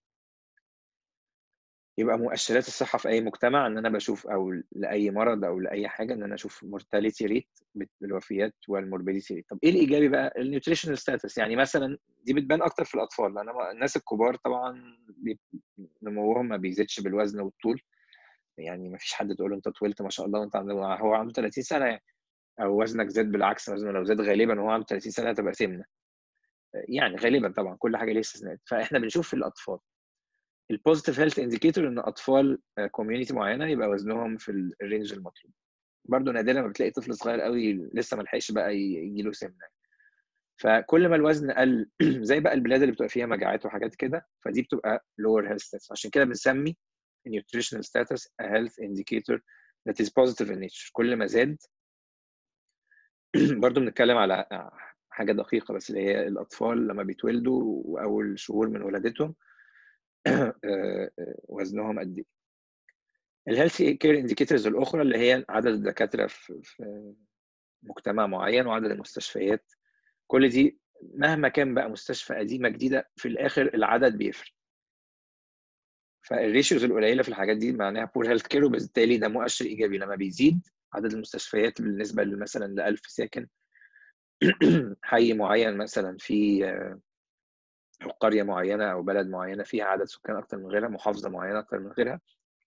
يبقى مؤشرات الصحة في أي مجتمع إن أنا باشوف، أو لأي مرض أو لأي حاجة، إن أنا أشوف mortality rate بالوفيات والmorbidity rate. طب إيه الإيجابي بقى؟ الnutritional status. يعني مثلًا دي بتبان أكتر في الأطفال، لأن الناس الكبار طبعًا نموهم ما بيزيدش بالوزن والطول، يعني ما فيش حد تقول له أنت طولت ما شاء الله وأنت هو عنده 30 سنة يعني، أو وزنك زاد، بالعكس وزنه لو زاد غالبًا وهو عنده 30 سنة هتبقى سمنة، يعني غالبًا طبعًا كل حاجة ليها استثناءات، فإحنا بنشوف في الأطفال. الpositive health indicator إن أطفال community معينة يبقى وزنهم في الrange المطلوب. برضه نادرًا ما بتلاقي طفل صغير أوي لسه ما لحقش بقى ييجي له سمنة. فكل ما الوزن قل زي بقى البلاد اللي بتبقى فيها مجاعات وحاجات كده، فدي بتبقى lower health status. عشان كده بنسمي nutritional status a health indicator that is positive in nature. كل ما زاد برضه بنتكلم على حاجة دقيقة بس، اللي هي الأطفال لما بيتولدوا وأول شهور من ولادتهم وزنهم قد إيه. الhealth care indicators الأخرى اللي هي عدد الدكاترة في مجتمع معين وعدد المستشفيات، كل دي مهما كان بقى مستشفى قديمة جديدة، في الآخر العدد بيفرق. فالريشيوز القليلة في الحاجات دي معناها poor health care، وبالتالي ده مؤشر إيجابي. لما بيزيد عدد المستشفيات بالنسبة مثلا ل1000 ساكن، حي معين مثلا في أو قرية معينة أو بلد معينة فيها عدد سكان أكتر من غيرها، محافظة معينة أكتر من غيرها،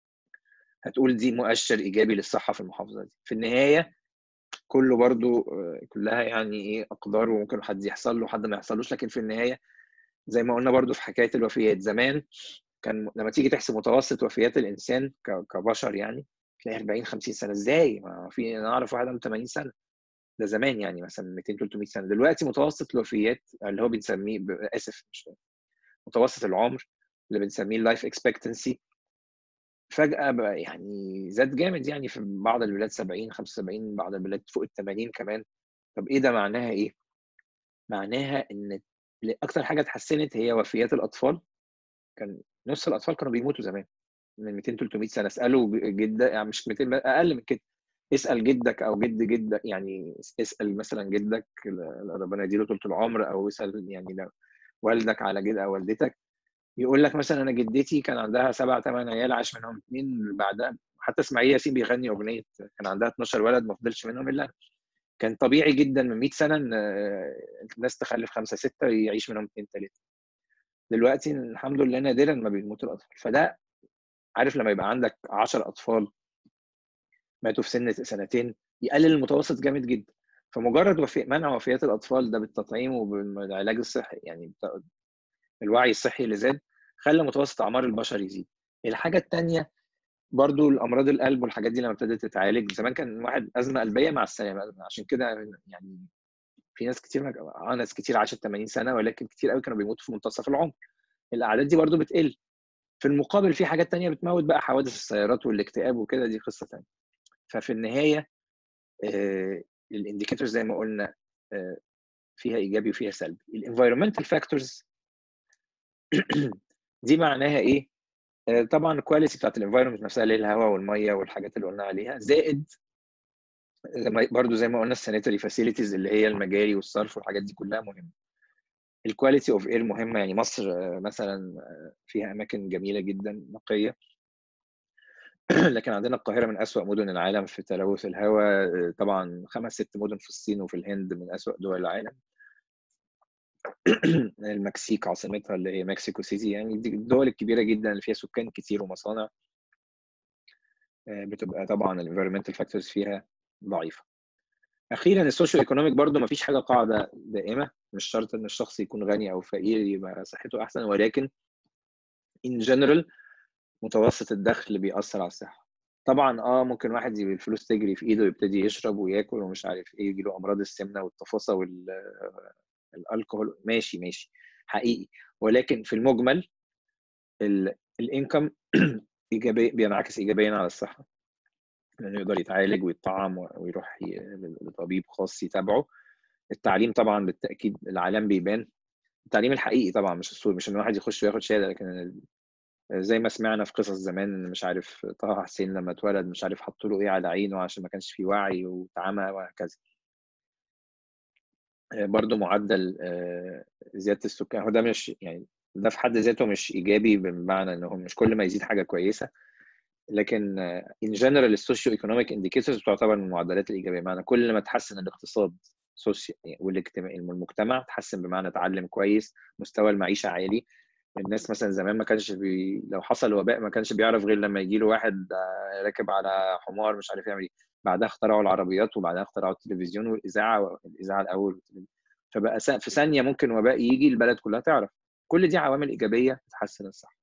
هتقول دي مؤشر إيجابي للصحة في المحافظة دي. في النهاية كله برضو كلها يعني إيه أقدار، وممكن حد يحصل له حد ما يحصلوش، لكن في النهاية زي ما قلنا برضو في حكاية الوفيات زمان، كان لما تيجي تحسب متوسط وفيات الإنسان كبشر يعني تلاقي 40 50 سنة. إزاي؟ ما في، أنا أعرف واحد عنده 80 سنة، ده زمان يعني مثلا 200 300 سنة. دلوقتي متوسط الوفيات اللي هو بنسميه آسف مش متوسط العمر اللي بنسميه اللايف اكسبكتنسي، فجأة بقى يعني زاد جامد، يعني في بعض البلاد 70 75، بعض البلاد فوق ال 80 كمان. طب إيه ده؟ معناها إيه؟ معناها إن أكتر حاجة اتحسنت هي وفيات الأطفال. كان نُص الأطفال كانوا بيموتوا زمان من 200 300 سنة. اسألوا يعني مش 200 أقل من كده، اسأل جدك أو جد جدك، يعني اسأل مثلًا جدك ربنا يدّي له طولة العمر، أو اسأل يعني لو والدك على جد أو والدتك، يقول لك مثلًا أنا جدتي كان عندها 7 8 عيال عاش منهم 2 بعدها. حتى إسماعيل ياسين بيغني أغنية كان عندها 12 ولد ما فضلش منهم إلا أنا. كان طبيعي جدًا من 100 سنة إن الناس تخلّف 5 6 يعيش منهم 2 3. دلوقتي الحمد لله نادرًا ما بيموتوا الأطفال. فده عارف لمّا يبقى عندك 10 أطفال ماتوا في سن سنتين، يقلل المتوسط جامد جدًا. فمجرد منع وفيات الأطفال ده بالتطعيم وبالعلاج الصحي، يعني الوعي الصحي اللي زاد، خلّى متوسط أعمار البشر يزيد. الحاجة التانية برضه الأمراض القلب والحاجات دي لمّا ابتدت تتعالج، زمان كان واحد أزمة قلبية مع السلامة، عشان كده يعني في ناس كتير ناس كتير عاشت 80 سنة، ولكن كتير أوي كانوا بيموتوا في منتصف العمر. الأعداد دي برضه بتقل. في المقابل في حاجات تانية بتموت بقى، حوادث السيارات والاكتئاب وكده، دي قصة تانية. ففي النهاية الindicators زي ما قُلنا فيها إيجابي وفيها سلبي. الenvironmental factors دي معناها إيه؟ طبعًا الquality بتاعة الenvironment نفسها اللي هي الهوا والمَيّة والحاجات اللي قُلنا عليها، زائد برضه زي ما قُلنا الsanitary facilities اللي هي المجاري والصرف والحاجات دي كلها مهمة. الquality of air مهمة، يعني مصر مثلًا فيها أماكن جميلة جدًا نقية، لكن عندنا القاهرة من أسوأ مدن العالم في تلوث الهوا، طبعًا 5 6 مدن في الصين وفي الهند من أسوأ دول العالم. المكسيك عاصمتها اللي هي مكسيكو سيتي، يعني دي الدول الكبيرة جدًا اللي فيها سكان كتير ومصانع، بتبقى طبعًا الenvironmental factors فيها ضعيفة. أخيرًا الsocial economic برضه ما فيش حاجة قاعدة دائمة، مش شرط إن الشخص يكون غني أو فقير يبقى صحته أحسن، ولكن in general متوسط الدخل بيأثّر على الصحة. طبعًا ممكن واحد الفلوس تجري في إيده ويبتدي يشرب وياكل ومش عارف إيه، ييجي له أمراض السمنة والتفاصيل الألكوهول، ماشي، ماشي، حقيقي. ولكن في المجمل الincome إيجابي، بينعكس إيجابيًا على الصحة، لإنه يقدر يتعالج ويتطعم ويروح لطبيب خاص يتابعه. التعليم طبعًا بالتأكيد العلام بيبان، التعليم الحقيقي طبعًا مش الصوري، مش إن واحد يخش وياخد شهادة، لكن زي ما سمعنا في قصص زمان إن مش عارف طه حسين لمّا اتولد مش عارف حطّوا له إيه على عينه عشان ما كانش في وعي واتعمى وهكذا. برضو معدل زياده السكان، هو ده مش يعني ده في حد ذاته مش ايجابي، بمعنى ان هو مش كل ما يزيد حاجه كويسه، لكن ان جنرال السوشيو ايكونوميك انديكيتورز تعتبر من المعدلات الايجابيه، بمعنى كل ما تحسن الاقتصاد والاجتماع المجتمع تحسن، بمعنى تعلم كويس، مستوى المعيشه عالي. الناس مثلا زمان ما كانش لو حصل وباء ما كانش بيعرف غير لما يجي له واحد راكب على حمار مش عارف يعمل ايه. بعدها اخترعوا العربيات، وبعدها اخترعوا التلفزيون والاذاعه الاول والتلفزيون. فبقى في ثانيه ممكن وباء يجي البلد كلها تعرف. كل دي عوامل ايجابيه تحسن الصحه.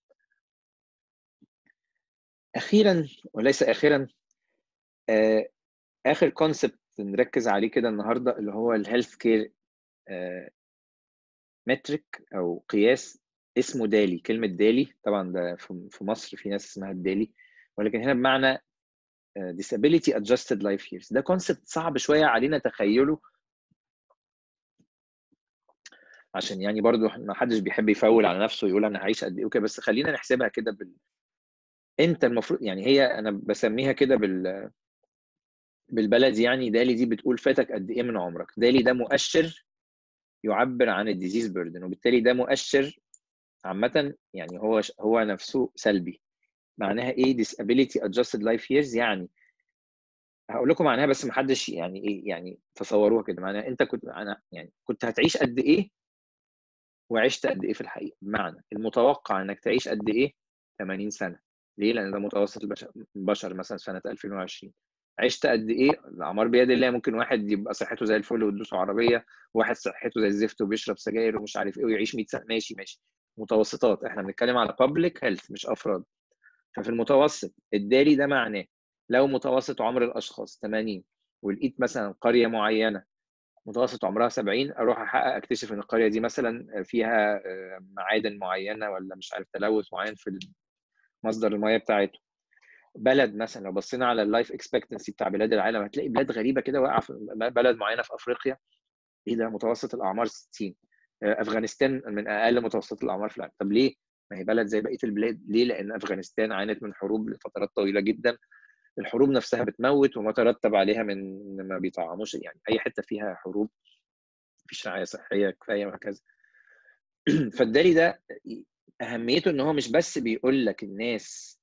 اخيرا وليس اخرا، اخر كونسبت نركز عليه كده النهارده اللي هو الهيلث كير متريك او قياس، اسمه دالي. كلمه دالي طبعا ده في مصر في ناس اسمها الدالي، ولكن هنا بمعنى disability adjusted life years. ده كونسبت صعب شويه علينا تخيله، عشان يعني برضو ما حدش بيحب يفول على نفسه يقول انا هعيش قد ايه وكده، بس خلينا نحسبها كده انت المفروض يعني، هي انا بسميها كده بالبلدي يعني، دالي دي بتقول فاتك قد ايه من عمرك. دالي ده مؤشر يعبر عن الديزيز بيردن، وبالتالي ده مؤشر عامة يعني هو نفسه سلبي. معناها ايه disability adjusted life years؟ يعني هقول لكم معناها بس ما حدش يعني ايه يعني تصوروها كده. معناها انت كنت انا يعني كنت هتعيش قد ايه وعشت قد ايه في الحقيقة. بمعنى المتوقع انك تعيش قد ايه 80 سنة. ليه؟ لان ده متوسط البشر مثلا سنة 2020. عشت قد ايه؟ الاعمار بيد الله. ممكن واحد يبقى صحته زي الفل وتدوسه عربيه، واحد صحته زي الزفت وبيشرب سجاير ومش عارف ايه ويعيش 100 سنه. ماشي ماشي، متوسطات. احنا بنتكلم على بابليك هيلث مش افراد. ففي المتوسط الداري ده معناه لو متوسط عمر الاشخاص 80، ولقيت مثلا قريه معينه متوسط عمرها 70، اروح اكتشف ان القريه دي مثلا فيها معادن معينه، ولا مش عارف تلوث معين في مصدر المياه بتاعته. بلد مثلا لو بصينا على اللايف اكسبكتنسي بتاع بلاد العالم هتلاقي بلاد غريبه كده واقعه في بلد معينه في افريقيا ايه ده متوسط الاعمار 60. افغانستان من اقل متوسط الاعمار في العالم. طب ليه؟ ما هي بلد زي بقيه البلاد. ليه؟ لان افغانستان عانت من حروب لفترات طويله جدا. الحروب نفسها بتموت، وما ترتب عليها من ما بيطعموش، يعني اي حته فيها حروب مفيش رعايه صحيه كفايه وهكذا. فالداري ده اهميته ان هو مش بس بيقول لك الناس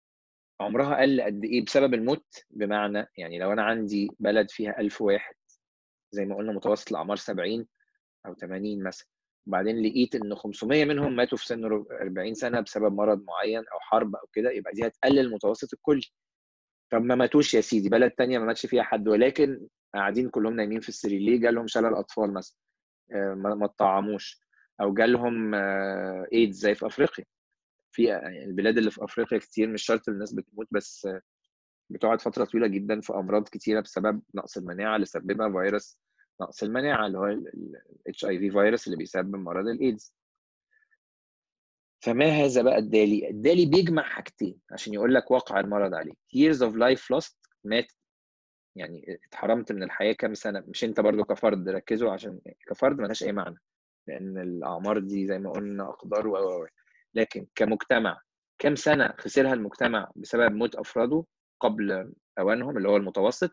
عمرها قل قد ايه بسبب الموت. بمعنى يعني لو انا عندي بلد فيها 1000 واحد زي ما قلنا متوسط الاعمار 70 او 80 مثلا، وبعدين لقيت ان 500 منهم ماتوا في سن 40 سنه بسبب مرض معين او حرب او كده، يبقى دي هتقلل المتوسط الكلي. طب ما ماتوش يا سيدي، بلد تانية ما ماتش فيها حد ولكن قاعدين كلهم نايمين في السرير. ليه؟ جالهم شلل اطفال مثلا، ما اتطعموش، او جالهم ايدز زي في افريقيا. في يعني البلاد اللي في افريقيا كتير مش شرط الناس بتموت، بس بتقعد فتره طويله جدا في امراض كتيره بسبب نقص المناعه اللي سببها فيروس نقص المناعه اللي هو الاتش اي في فيروس اللي بيسبب مرض الايدز. فما هذا بقى الدالي؟ الدالي بيجمع حاجتين عشان يقول لك واقع المرض عليك. years of life lost، مات يعني اتحرمت من الحياه كام سنه. مش انت برضو كفرد، ركزوا عشان كفرد ملهاش اي معنى، لان الاعمار دي زي ما قلنا اقدار لكن كمجتمع كام سنه خسرها المجتمع بسبب موت افراده قبل اوانهم اللي هو المتوسط،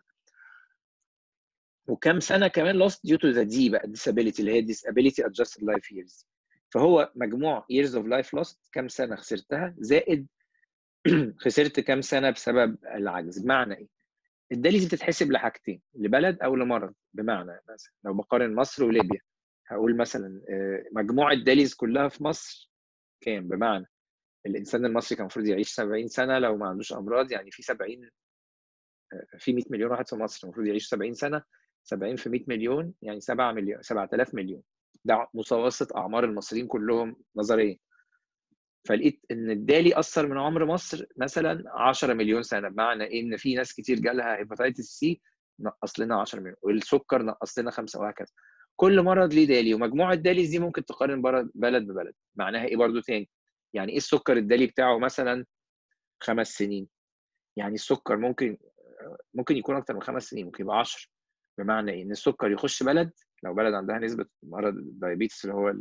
وكم سنه كمان lost due to the D بقى disability اللي هي disability adjusted life years. فهو مجموع years of life lost كم سنه خسرتها زائد خسرت كم سنه بسبب العجز. بمعنى ايه؟ الدالي دي بتتحسب لحاجتين، لبلد او لمرض. بمعنى مثلا لو بقارن مصر وليبيا هقول مثلا مجموع الداليز كلها في مصر كام. بمعنى الانسان المصري كان المفروض يعيش 70 سنه لو ما عندوش امراض، يعني في 70 في 100 مليون واحد في مصر المفروض يعيش 70 سنه. 70 في 100 مليون يعني 7 مليون، 7000 مليون. ده متوسط اعمار المصريين كلهم نظريا. فلقيت ان الدالي اثر من عمر مصر مثلا 10 مليون سنه. بمعنى ان في ناس كتير جالها هيباتيتس سي نقص لنا 10 مليون، والسكر نقص لنا 5، وهكذا. كل مرض ليه دالي، ومجموعه داليز دي ممكن تقارن بلد ببلد. معناها ايه برضو تاني؟ يعني ايه السكر الدالي بتاعه مثلا 5 سنين؟ يعني السكر ممكن يكون اكتر من 5 سنين، ممكن يبقى 10. بمعنى ايه؟ ان السكر يخش بلد لو بلد عندها نسبه مرض الدايابيتس اللي هو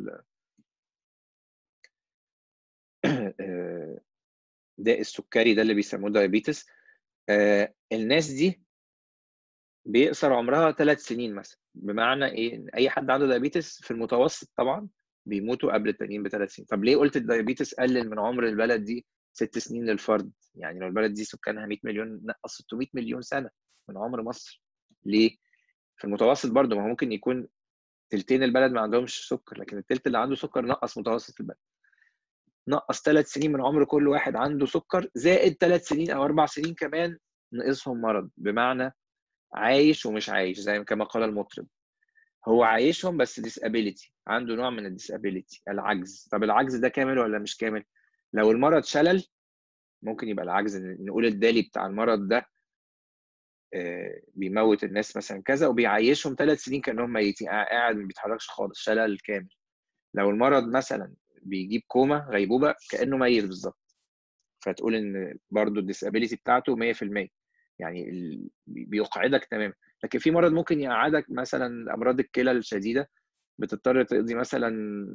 داء السكري ده اللي بيسموه دايابيتس. الناس دي بيقصر عمرها 3 سنين مثلا. بمعنى ايه؟ ان اي حد عنده دايابيتس في المتوسط طبعا بيموتوا قبل التانيين ب3 سنين. طب ليه قلت الدايابيتس قلل من عمر البلد دي 6 سنين للفرد؟ يعني لو البلد دي سكانها 100 مليون، نقص 600 مليون سنه من عمر مصر. ليه؟ في المتوسط برضه، ما هو ممكن يكون تلتين البلد ما عندهمش سكر، لكن التلت اللي عنده سكر نقص متوسط البلد. نقص 3 سنين من عمر كل واحد عنده سكر، زائد 3 سنين او 4 سنين كمان نقصهم مرض. بمعنى عايش ومش عايش، زي كما قال المطرب. هو عايشهم بس disability، عنده نوع من الديسابيليتي، العجز. طب العجز ده كامل ولا مش كامل؟ لو المرض شلل ممكن يبقى العجز، نقول الدالي بتاع المرض ده بيموت الناس مثلا كذا، وبيعيشهم 3 سنين كانهم ميتين، قاعد ما بيتحركش خالص، شلل كامل. لو المرض مثلا بيجيب كوما، غيبوبه، كانه ميت بالظبط، فتقول ان برضو الديسابيليتي بتاعته 100%، يعني بيقعدك تماما. لكن في مرض ممكن يقعدك، مثلا امراض الكلى الشديده بتضطر تقضي مثلا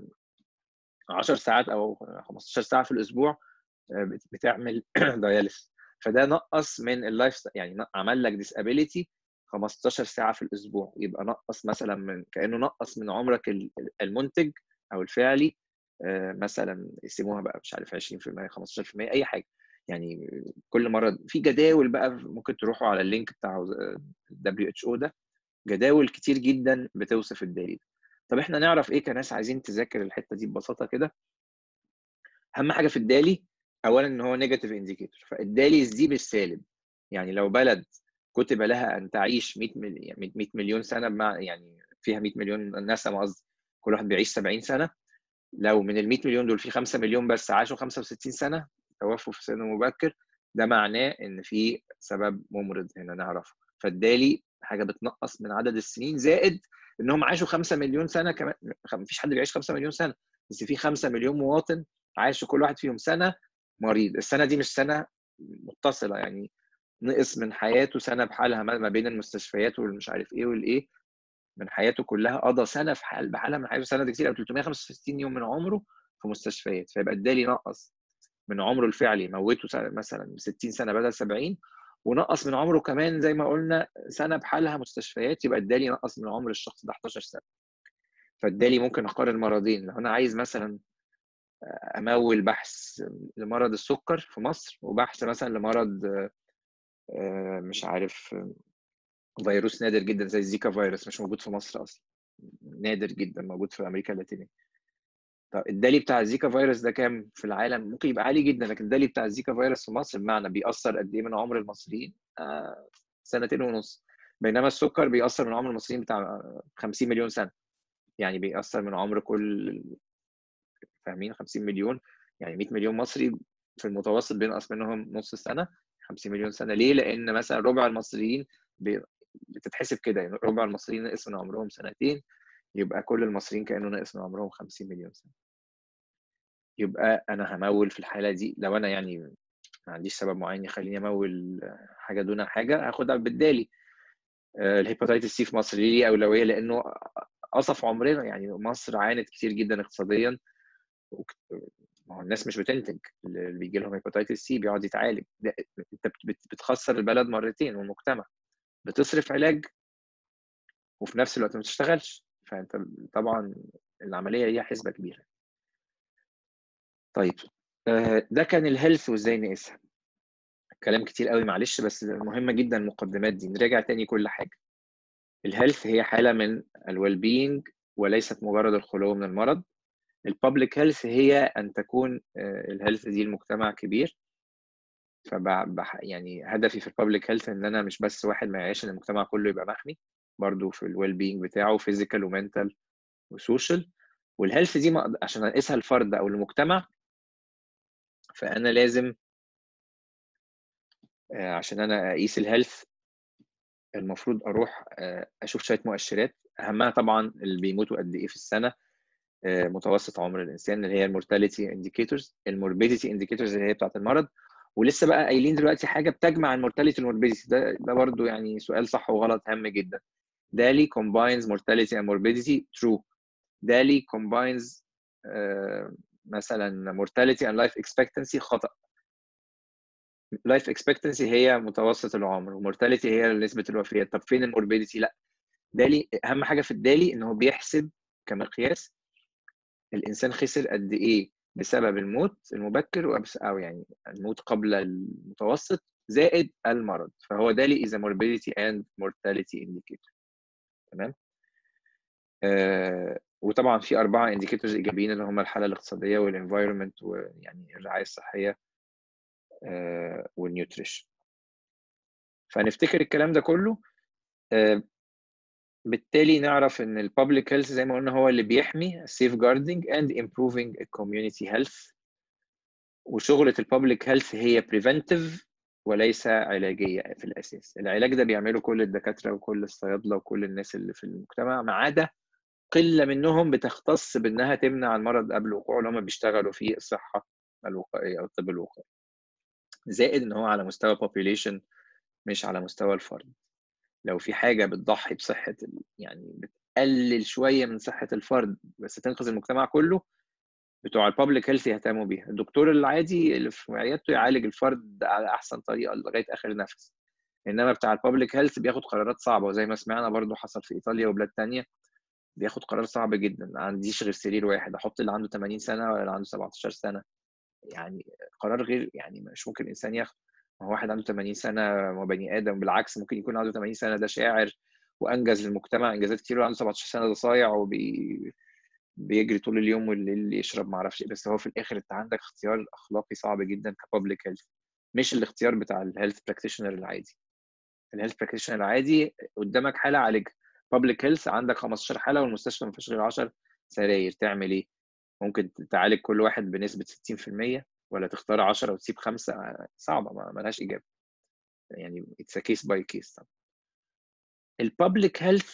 10 ساعات او 15 ساعه في الاسبوع بتعمل دياليس. فده نقص من اللايف، يعني عمل لك ديسابيليتي 15 ساعه في الاسبوع، يبقى نقص مثلا من، كانه نقص من عمرك المنتج او الفعلي، مثلا يسموها بقى مش عارف 20%، 15%، اي حاجه. يعني كل مره في جداول بقى، ممكن تروحوا على اللينك بتاع WHO ده، جداول كتير جدا بتوصف الدليل. طب احنا نعرف ايه كناس عايزين تذاكر الحته دي ببساطه كده؟ اهم حاجه في الدالي اولا ان هو نيجاتيف انديكيتور، فالدالي دي بالسالب. يعني لو بلد كتب لها ان تعيش 100 مليون سنه، يعني فيها 100 مليون نسمه قصدي، كل واحد بيعيش 70 سنه، لو من ال 100 مليون دول في 5 مليون بس عاشوا 65 سنه، توفوا في سن مبكر، ده معناه ان في سبب ممرض هنا نعرفه. فالدالي حاجه بتنقص من عدد السنين، زائد انهم عاشوا 5 مليون سنه كمان. مفيش حد بيعيش 5 مليون سنه، بس في 5 مليون مواطن عاشوا كل واحد فيهم سنه مريض. السنه دي مش سنه متصله، يعني نقص من حياته سنه بحالها، ما بين المستشفيات والمش عارف ايه والايه، من حياته كلها قضى سنه في حال بحالها من حياته، سنه دي كتير، او 365 يوم من عمره في مستشفيات. فيبقى الدالي نقص من عمره الفعلي، موته مثلا 60 سنه بدل 70، ونقص من عمره كمان زي ما قلنا سنه بحالها مستشفيات، يبقى الدالي نقص من عمر الشخص ده 11 سنه. فالدالي ممكن اقارن مرضين. لو انا عايز مثلا امول بحث لمرض السكر في مصر، وبحث مثلا لمرض مش عارف فيروس نادر جدا زي الزيكا فيروس، مش موجود في مصر اصلا، نادر جدا، موجود في امريكا اللاتينيه. طب الدالي بتاع الزيكا فيروس ده كام في العالم؟ ممكن يبقى عالي جدا، لكن الدالي بتاع الزيكا فيروس في مصر بمعنى بيأثر قد ايه من عمر المصريين؟ 2.5 سنين. بينما السكر بيأثر من عمر المصريين بتاع 50 مليون سنه، يعني بيأثر من عمر كل، فاهمين؟ 50 مليون يعني 100 مليون مصري في المتوسط بينقص منهم نص سنه. 50 مليون سنه ليه؟ لان مثلا ربع المصريين بتتحسب كده، يعني ربع المصريين نقص من عمرهم سنتين، يبقى كل المصريين كانه نقص من عمرهم 50 مليون سنه. يبقى انا همول في الحاله دي، لو انا يعني ما عنديش سبب معين يخليني امول حاجه دون حاجه، هاخدها بالدالي. الهيباتيتس سي في مصر ليه اولويه؟ لانه قصف عمرنا، يعني مصر عانت كتير جدا اقتصاديا، ما هو الناس مش بتنتج، اللي بيجي لهم هيباتيتس سي بيقعد يتعالج، انت بتخسر البلد مرتين والمجتمع، بتصرف علاج وفي نفس الوقت ما تشتغلش، فانت طبعا العمليه هي حسبه كبيره. طيب ده كان الهيلث وازاي نقيسها. كلام كتير قوي معلش، بس مهمه جدا المقدمات دي، نراجع تاني كل حاجه. الهيلث هي حاله من الويل بينج وليست مجرد الخلو من المرض. البابليك هيلث هي ان تكون الهيلث دي المجتمع كبير، يعني هدفي في البابليك هيلث ان انا مش بس واحد ما يعيش، ان المجتمع كله يبقى محمي برضو في الويل بينج بتاعه، فيزيكال ومنتال وسوشيال. والهيلث دي عشان اقيسها الفرد او المجتمع، فانا لازم عشان انا اقيس الهيلث المفروض اروح اشوف شويه مؤشرات، اهمها طبعا اللي بيموتوا قد ايه في السنه، متوسط عمر الانسان اللي هي المورتاليتي انديكيتورز، الموربيديتي انديكيتورز اللي هي بتاعه المرض. ولسه بقى قايلين دلوقتي حاجه بتجمع المورتاليتي والموربيديتي، ده برضو يعني سؤال صح وغلط هام جدا. DALY combines mortality and morbidity true. DALY combines مثلا mortality and life expectancy خطأ. لايف اكسبكتنسي هي متوسط العمر، ومورتاليتي هي نسبه الوفيات. طب فين الموربيديتي؟ لا، دالي اهم حاجه في الدالي ان هو بيحسب كمقياس الانسان خسر قد ايه بسبب الموت المبكر او يعني الموت قبل المتوسط زائد المرض. فهو دالي is a morbidity and mortality indicator. تمام. وطبعا في 4 انديكيتورز ايجابيين اللي هم الحاله الاقتصاديه والانفايرمنت ويعني الرعايه الصحيه والنيوتريشن. فنفتكر الكلام ده كله. بالتالي نعرف ان البابليك هيلث زي ما قلنا هو اللي بيحمي safeguarding and improving community health. وشغلة البابليك هيلث هي preventive وليس علاجية في الأساس. العلاج ده بيعمله كل الدكاترة وكل الصيادلة وكل الناس اللي في المجتمع، ما عدا قلة منهم بتختص بأنها تمنع المرض قبل وقوعه، اللي هم بيشتغلوا في الصحة الوقائية أو الطب الوقائي. زائد إن هو على مستوى population مش على مستوى الفرد. لو في حاجة بتضحي بصحة يعني بتقلل شوية من صحة الفرد بس تنقذ المجتمع كله، بتوع البابليك هيلث يهتموا بيها. الدكتور العادي اللي في عيادته يعالج الفرد على احسن طريقه لغايه اخر نفس. انما بتاع البابليك هيلث بياخد قرارات صعبه، وزي ما سمعنا برضو حصل في ايطاليا وبلاد تانية، بياخد قرار صعب جدا. ما عنديش غير سرير واحد، احط اللي عنده 80 سنه ولا اللي عنده 17 سنه؟ يعني قرار غير يعني مش ممكن الانسان ياخد. ما هو واحد عنده 80 سنه هو بني ادم، بالعكس ممكن يكون عنده 80 سنه ده شاعر وانجز للمجتمع انجازات كتير، وعنده 17 سنه ده صايع بيجري طول اليوم والليل يشرب ما اعرفش ايه. بس هو في الاخر انت عندك اختيار اخلاقي صعب جدا كبابليك هيلث، مش الاختيار بتاع الهيلث براكتيشنر العادي. الهيلث براكتيشنر العادي قدامك حاله عالجها. بابليك هيلث عندك 15 حاله والمستشفى ما فيش غير 10 سراير، تعمل ايه؟ ممكن تعالج كل واحد بنسبه 60% ولا تختار 10 وتسيب 5؟ صعبه، ما لهاش اجابه. يعني اتس كيس باي كيس. البابليك هيلث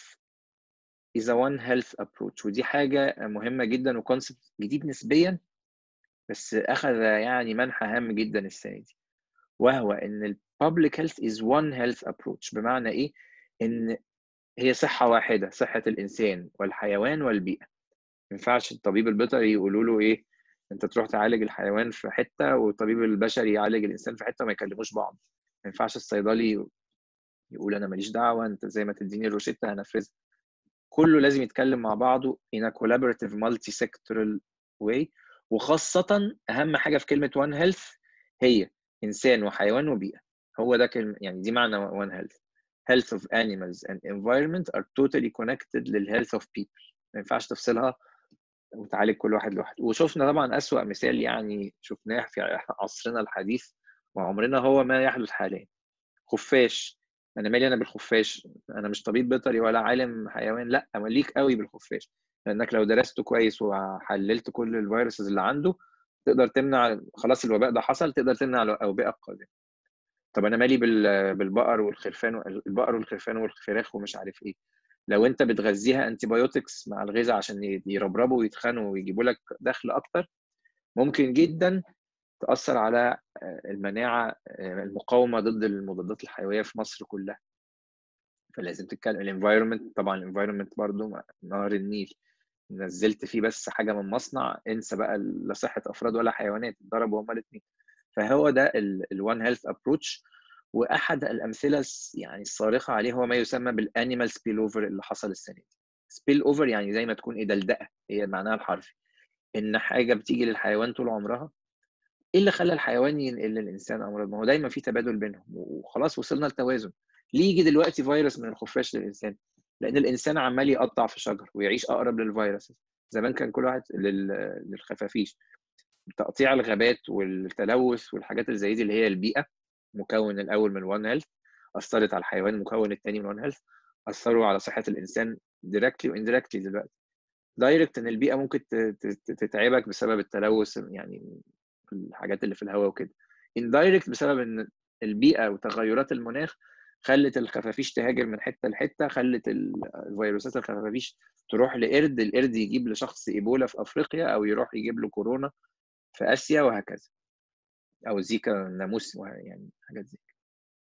is a one health approach، ودي حاجه مهمه جدا وكونسبت جديد نسبيا، بس أخذ يعني منحى هام جدا السنة دي، وهو إن ال public health is one health approach. بمعنى إيه؟ إن هي صحة واحدة، صحة الإنسان والحيوان والبيئة. ما ينفعش الطبيب البيطري يقولوا له إيه؟ أنت تروح تعالج الحيوان في حتة والطبيب البشري يعالج الإنسان في حتة وما يكلموش بعض. ما ينفعش الصيدلي يقول أنا ماليش دعوة، أنت زي ما تديني الروشتة هنفذها. كله لازم يتكلم مع بعضه in a collaborative multi-sectoral way. وخاصة أهم حاجة في كلمة one health هي إنسان وحيوان وبيئة. هو ده كلمة يعني دي معنى one health. Health of animals and environment are totally connected للhealth of people. ما ينفعش تفصلها وتعالج كل واحد لوحده. وشفنا طبعا أسوأ مثال يعني شفناه في عصرنا الحديث وعمرنا هو ما يحدث حاليا. خفاش، انا مالي انا بالخفاش؟ انا مش طبيب بيطري ولا عالم حيوان، لا مليك قوي بالخفاش، لانك لو درسته كويس وحللت كل الفيروسز اللي عنده تقدر تمنع. خلاص الوباء ده حصل، تقدر تمنع الاوبئه القادمه. طب انا مالي بالبقر والخرفان، البقر والخرفان والفراخ ومش عارف ايه. لو انت بتغذيها انتي بايوتكس مع الغذاء عشان يربربوا ويتخنوا ويجيبوا لك دخل اكتر، ممكن جدا تأثر على المناعة المقاومة ضد المضادات الحيوية في مصر كلها. فلازم تتكلم الانفايرمنت. طبعا الانفايرمنت برضو نهر النيل نزلت فيه بس حاجة من مصنع انسى بقى لا صحة أفراد ولا حيوانات، ضربوا هما الاثنين. فهو ده الوان هيلث ابروتش. واحد الامثله يعني الصارخه عليه هو ما يسمى بالانيمال سبيل اوفر اللي حصل السنه دي. سبيل اوفر يعني زي ما تكون ايه، دلدقه، هي معناها الحرفي ان حاجه بتيجي للحيوان طول عمرها. ايه اللي خلى الحيوان ينقل للانسان امراض؟ ما هو دايما في تبادل بينهم وخلاص وصلنا لتوازن. ليه يجي دلوقتي فيروس من الخفاش للانسان؟ لان الانسان عمال يقطع في شجر ويعيش اقرب للفيروس. زمان كان كل واحد للخفافيش. تقطيع الغابات والتلوث والحاجات اللي زي دي اللي هي البيئه، مكون الاول من وان هيلث، اثرت على الحيوان المكون الثاني من وان هيلث، اثروا على صحه الانسان دايركتلي واندايركتلي. دلوقتي دايركت ان البيئه ممكن تتعبك بسبب التلوث يعني الحاجات اللي في الهواء وكده. اندايركت بسبب ان البيئه وتغيرات المناخ خلت الخفافيش تهاجر من حته لحته، خلت الفيروسات الخفافيش تروح لقرد، القرد يجيب لشخص ايبولا في افريقيا او يروح يجيب له كورونا في اسيا وهكذا، او زيكا ناموس يعني حاجات زي كده.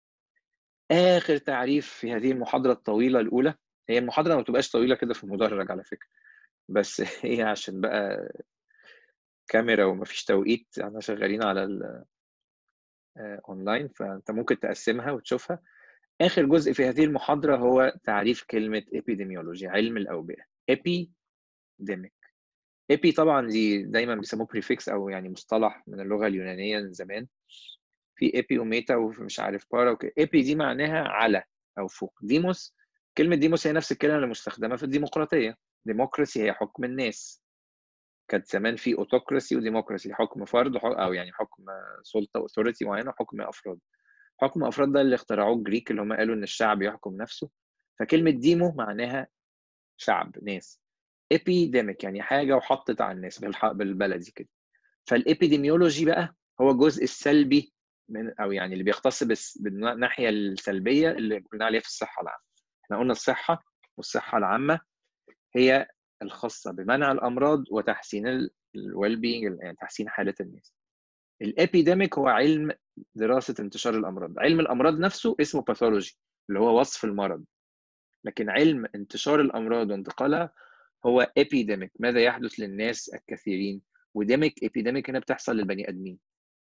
اخر تعريف في هذه المحاضره الطويله الاولى، هي المحاضره ما بتبقاش طويله كده في المدرج على فكره، بس هي عشان بقى كاميرا ومفيش توقيت، احنا شغالين على اونلاين، فانت ممكن تقسمها وتشوفها. اخر جزء في هذه المحاضره هو تعريف كلمه epidemiology، علم الاوبئه. epidemic، epi طبعا دي دايما بيسموه prefix او يعني مصطلح من اللغه اليونانيه من زمان، في epi وميتا ومش عارف بارا وكده. epi دي معناها على او فوق. ديموس، كلمه ديموس هي نفس الكلمه اللي مستخدمه في الديمقراطيه. ديموكراسي هي حكم الناس، كانت زمان في اوتوكراسي وديموكراسي، حكم فرد او يعني حكم سلطه اوثوريتي معينه، حكم افراد. حكم افراد ده اللي اخترعوه الجريك، اللي هم قالوا ان الشعب يحكم نفسه. فكلمه ديمو معناها شعب، ناس. epidemic يعني حاجه وحطت على الناس بالبلدي كده. فالابيديميولوجي بقى هو الجزء السلبي من، او يعني اللي بيختص بالناحيه السلبيه اللي قلنا عليها في الصحه العامه. احنا قلنا الصحه والصحه العامه هي الخاصه بمنع الامراض وتحسين الويل بينج، يعني تحسين حاله الناس. الابيديميك هو علم دراسه انتشار الامراض. علم الامراض نفسه اسمه باثولوجي اللي هو وصف المرض، لكن علم انتشار الامراض وانتقالها هو epidemic، ماذا يحدث للناس الكثيرين. وديميك epidemic هنا بتحصل للبني ادمين.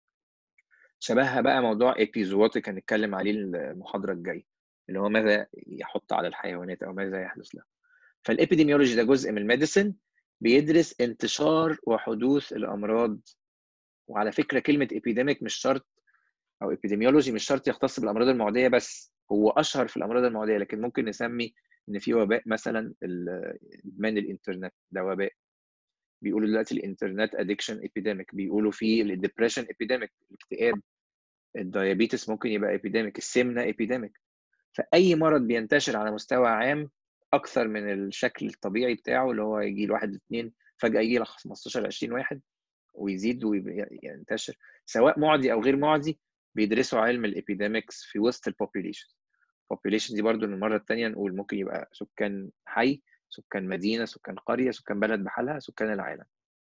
شبهها بقى موضوع epizootic هنتكلم عليه المحاضره الجايه، اللي هو ماذا يحط على الحيوانات او ماذا يحدث له. فالابيديميولوجي ده جزء من الميديسن، بيدرس انتشار وحدوث الامراض. وعلى فكره كلمه epidemic مش شرط، او epidemiology مش شرط يختص بالامراض المعديه بس، هو اشهر في الامراض المعديه، لكن ممكن نسمي ان في وباء مثلا ادمان الانترنت ده وباء. بيقولوا دلوقتي الانترنت ادكشن ابيديميك، بيقولوا في الدبريشن ابيديميك، الاكتئاب. الدايابيتس ممكن يبقى ابيديميك، السمنه ابيديميك. فاي مرض بينتشر على مستوى عام اكثر من الشكل الطبيعي بتاعه، اللي هو يجي لواحد اثنين، فجاه يجي ل 15 20 واحد ويزيد وينتشر، سواء معدي او غير معدي. بيدرسوا علم الابيديميكس في وسط البوبيليشن. البوبيليشن دي برضو المره الثانيه نقول ممكن يبقى سكان حي، سكان مدينه، سكان قريه، سكان بلد بحالها، سكان العالم.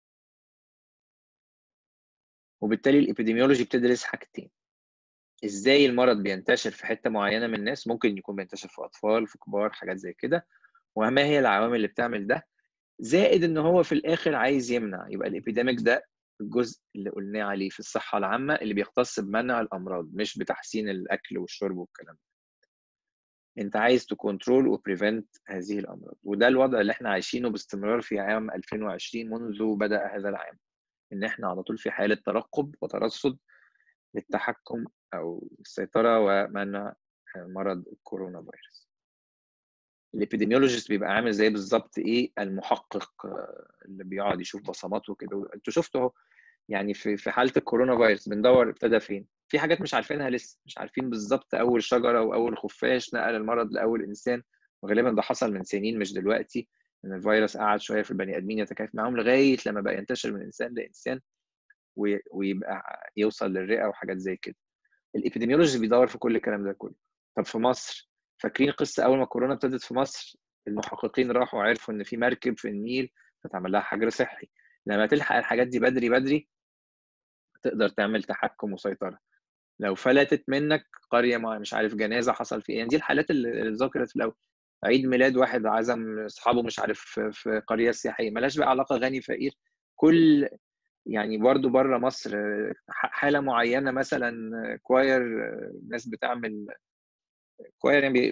وبالتالي الابيديميولوجي بتدرس حاجتين: ازاي المرض بينتشر في حته معينه من الناس، ممكن يكون بينتشر في اطفال، في كبار، حاجات زي كده، وما هي العوامل اللي بتعمل ده. زائد ان هو في الاخر عايز يمنع. يبقى الابيديميك ده الجزء اللي قلنا عليه في الصحه العامه اللي بيختص بمنع الامراض، مش بتحسين الاكل والشرب والكلام ده. انت عايز تكنترول وبريفنت هذه الامراض، وده الوضع اللي احنا عايشينه باستمرار في عام 2020 منذ بدأ هذا العام، ان احنا على طول في حاله ترقب وترصد للتحكم او السيطره ومنع مرض الكورونا فيروس. الابيديميولوجيست بيبقى عامل زي بالظبط ايه، المحقق اللي بيقعد يشوف بصمات وكده. انتوا شفتوا اهو، يعني في حاله الكورونا فيروس بندور ابتدى فين. في حاجات مش عارفينها لسه، مش عارفين بالظبط اول شجره واول خفاش نقل المرض لاول انسان، وغالبا ده حصل من سنين مش دلوقتي، ان الفيروس قعد شويه في البني ادمين يتكيف معاهم لغايه لما بقى ينتشر من انسان لانسان ويبقى يوصل للرئه وحاجات زي كده. الابيديميولوجي بيدور في كل الكلام ده كله. طب في مصر، فاكرين قصه اول ما الكورونا ابتدت في مصر؟ المحققين راحوا عرفوا ان في مركب في النيل فتعمل لها حجر صحي. لما تلحق الحاجات دي بدري بدري تقدر تعمل تحكم وسيطره. لو فلتت منك قريه مع مش عارف جنازه حصل فيها، يعني دي الحالات اللي ذكرت في الاول. عيد ميلاد واحد عزم اصحابه مش عارف في قريه سياحيه، ملهاش بقى علاقه غني فقير. كل يعني برضو بره مصر حاله معينه مثلا كواير، ناس بتعمل كواير يعني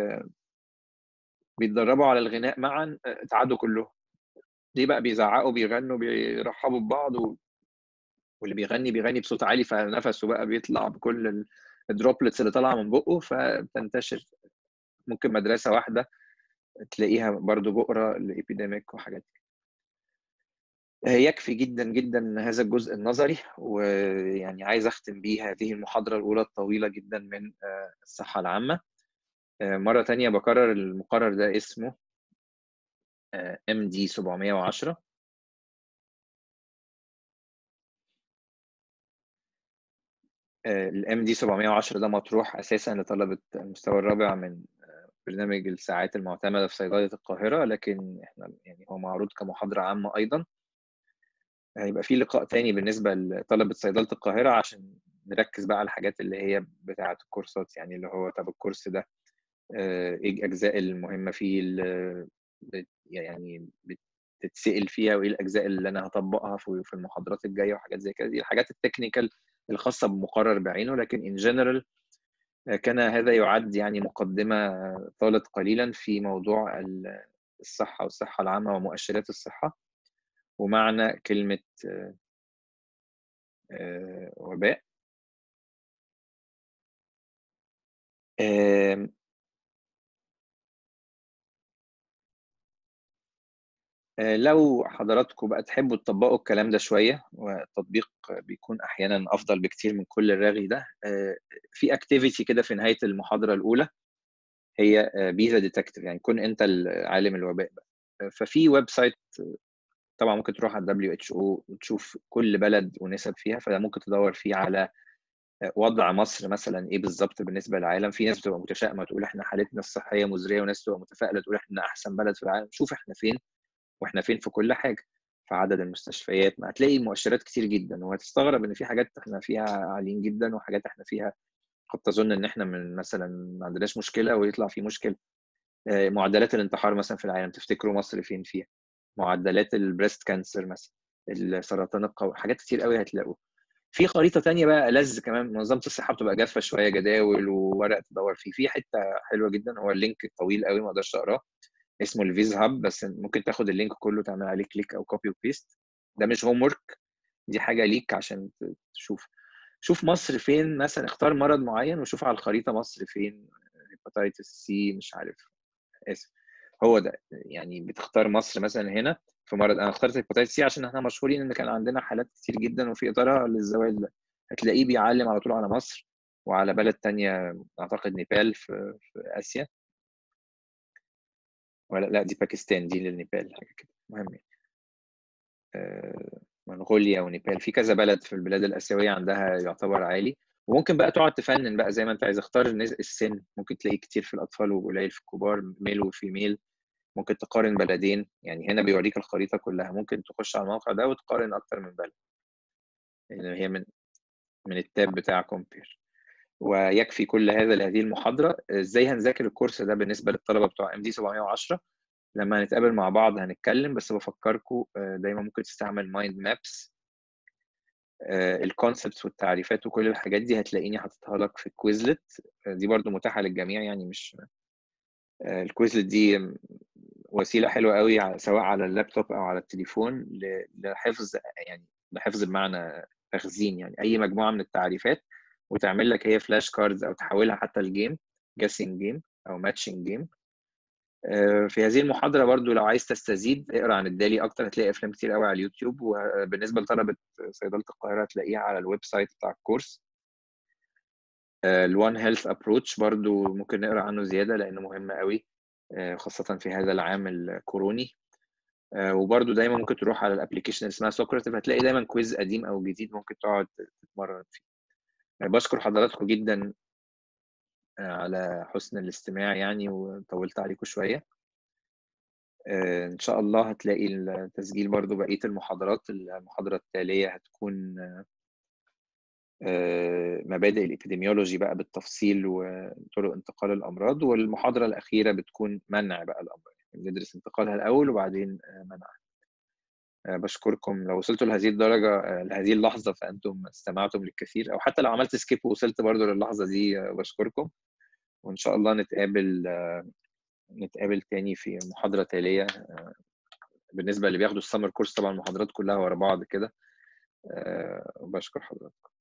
بيتدربوا على الغناء معا، اتعادوا كلهم. ليه بقى؟ بيزعقوا بيغنوا بيرحبوا ببعض واللي بيغني بصوت عالي، فنفسه بقى بيطلع بكل الدروبلتس اللي طالعه من بقه فبتنتشر. ممكن مدرسه واحده تلاقيها برضو بؤره لإبيديميك وحاجات. يكفي جدا جدا هذا الجزء النظري، ويعني عايز اختم بيه هذه المحاضره الاولى الطويله جدا من الصحه العامه. مره تانية بكرر المقرر ده اسمه MD 710. الام دي 710 ده مطروح اساسا لطلبه المستوى الرابع من برنامج الساعات المعتمده في صيدله القاهره، لكن احنا يعني هو معروض كمحاضره عامه ايضا. هيبقى في لقاء تاني بالنسبه لطلبه صيدله القاهره عشان نركز بقى على الحاجات اللي هي بتاعه الكورسات، يعني اللي هو طب الكورس ده ايه الاجزاء المهمه فيه اللي يعني بتتسأل فيها، وايه الاجزاء اللي انا هطبقها في المحاضرات الجايه وحاجات زي كده. دي الحاجات التكنيكال الخاصة بمقرر بعينه، لكن in general كان هذا يعد يعني مقدمة طالت قليلا في موضوع الصحة والصحة العامة ومؤشرات الصحة ومعنى كلمة وباء. لو حضراتكم بقى تحبوا تطبقوا الكلام ده شوية، والتطبيق بيكون أحيانا أفضل بكتير من كل الرغي ده، في اكتيفيتي كده في نهاية المحاضرة الأولى هي بي ذا ديتكتيف، يعني كن أنت عالم الوباء بقى. ففي ويب سايت طبعا ممكن تروح على WHO وتشوف كل بلد ونسب فيها، فممكن تدور فيه على وضع مصر مثلا ايه بالظبط بالنسبه للعالم. في ناس بتبقى متشائمه تقول احنا حالتنا الصحيه مزريه، وناس بتبقى متفائله تقول احنا احسن بلد في العالم. شوف احنا فين، واحنا فين في كل حاجه، في عدد المستشفيات. ما هتلاقي مؤشرات كتير جدا، وهتستغرب ان في حاجات احنا فيها عاليين جدا، وحاجات احنا فيها قد تظن ان احنا من مثلا ما عندناش مشكله ويطلع في مشكله. معدلات الانتحار مثلا في العالم، تفتكروا مصر فين فيها؟ معدلات البريست كانسر مثلا، السرطان القولون، حاجات كتير قوي هتلاقوها. في خريطه تانية بقى ألذ كمان، منظمه الصحه بتبقى جافه شويه، جداول وورق تدور فيه. في حته حلوه جدا، هو اللينك طويل قوي ما اقدرش اقراه، اسمه الفيز هاب، بس ممكن تاخد اللينك كله تعمل عليه كليك او كوبي وبيست. ده مش هوم ورك، دي حاجه ليك عشان تشوف. شوف مصر فين مثلا، اختار مرض معين وشوف على الخريطه مصر فين. هيباتيتس سي مش عارف، اسف، هو ده. يعني بتختار مصر مثلا هنا في مرض، انا اخترت هيباتيتس سي عشان احنا مشهورين ان كان عندنا حالات كتير جدا وفي اطارها للزواج ده. هتلاقيه بيعلم على طول على مصر وعلى بلد تانية، اعتقد نيبال في اسيا، ولا لا دي باكستان، دي للنيبال حاجه كده، المهم يعني. منغوليا ونيبال، في كذا بلد في البلاد الآسيوية عندها يعتبر عالي. وممكن بقى تقعد تفنن بقى زي ما انت عايز، اختار السن، ممكن تلاقيه كتير في الأطفال وقليل في الكبار، ميل وفيميل. ممكن تقارن بلدين، يعني هنا بيوريك الخريطة كلها، ممكن تخش على الموقع ده وتقارن أكتر من بلد، يعني هي من التاب بتاع كومبير. ويكفي كل هذا لهذه المحاضرة. ازاي هنذاكر الكورس ده بالنسبة للطلبة بتوع MD 710؟ لما هنتقابل مع بعض هنتكلم، بس بفكركم دايما ممكن تستعمل مايند مابس. الكونسبتس والتعريفات وكل الحاجات دي هتلاقيني حاططها لك في الكويزلت. دي برضو متاحة للجميع، يعني مش الكويزلت دي وسيلة حلوة قوي سواء على اللابتوب أو على التليفون لحفظ، يعني لحفظ بمعنى تخزين، يعني أي مجموعة من التعريفات وتعمل لك هي فلاش كاردز أو تحولها حتى الجيم، جاسنج جيم أو ماتشنج جيم. في هذه المحاضرة برضو لو عايز تستزيد اقرا عن الدالي أكتر، هتلاقي أفلام كتير قوي على اليوتيوب. وبالنسبة لطلبة صيدلة القاهرة هتلاقيها على الويب سايت بتاع الكورس. الوان هيلث ابروتش برضو ممكن نقرا عنه زيادة لأنه مهم قوي، خاصة في هذا العام الكوروني. وبرضو دايما ممكن تروح على الابلكيشن اللي اسمها سوكراتيف، هتلاقي دايما كويز قديم أو جديد ممكن تقعد تتمرن فيه. بشكر حضراتكم جدا على حسن الاستماع يعني، وطولت عليكم شوية. إن شاء الله هتلاقي التسجيل برضو بقية المحاضرات. المحاضرة التالية هتكون مبادئ الإبيديميولوجي بقى بالتفصيل وطرق انتقال الأمراض، والمحاضرة الأخيرة بتكون منع بقى الأمراض، ندرس انتقالها الأول وبعدين منعها. بشكركم لو وصلتوا لهذه الدرجة، لهذه اللحظة فأنتم استمعتم للكثير، أو حتى لو عملت سكيب ووصلت برضو للحظة دي بشكركم. وإن شاء الله نتقابل تاني في محاضرة تالية. بالنسبة اللي بياخدوا السمر كورس طبعا المحاضرات كلها ورا بعض كده. وبشكر حضرتك.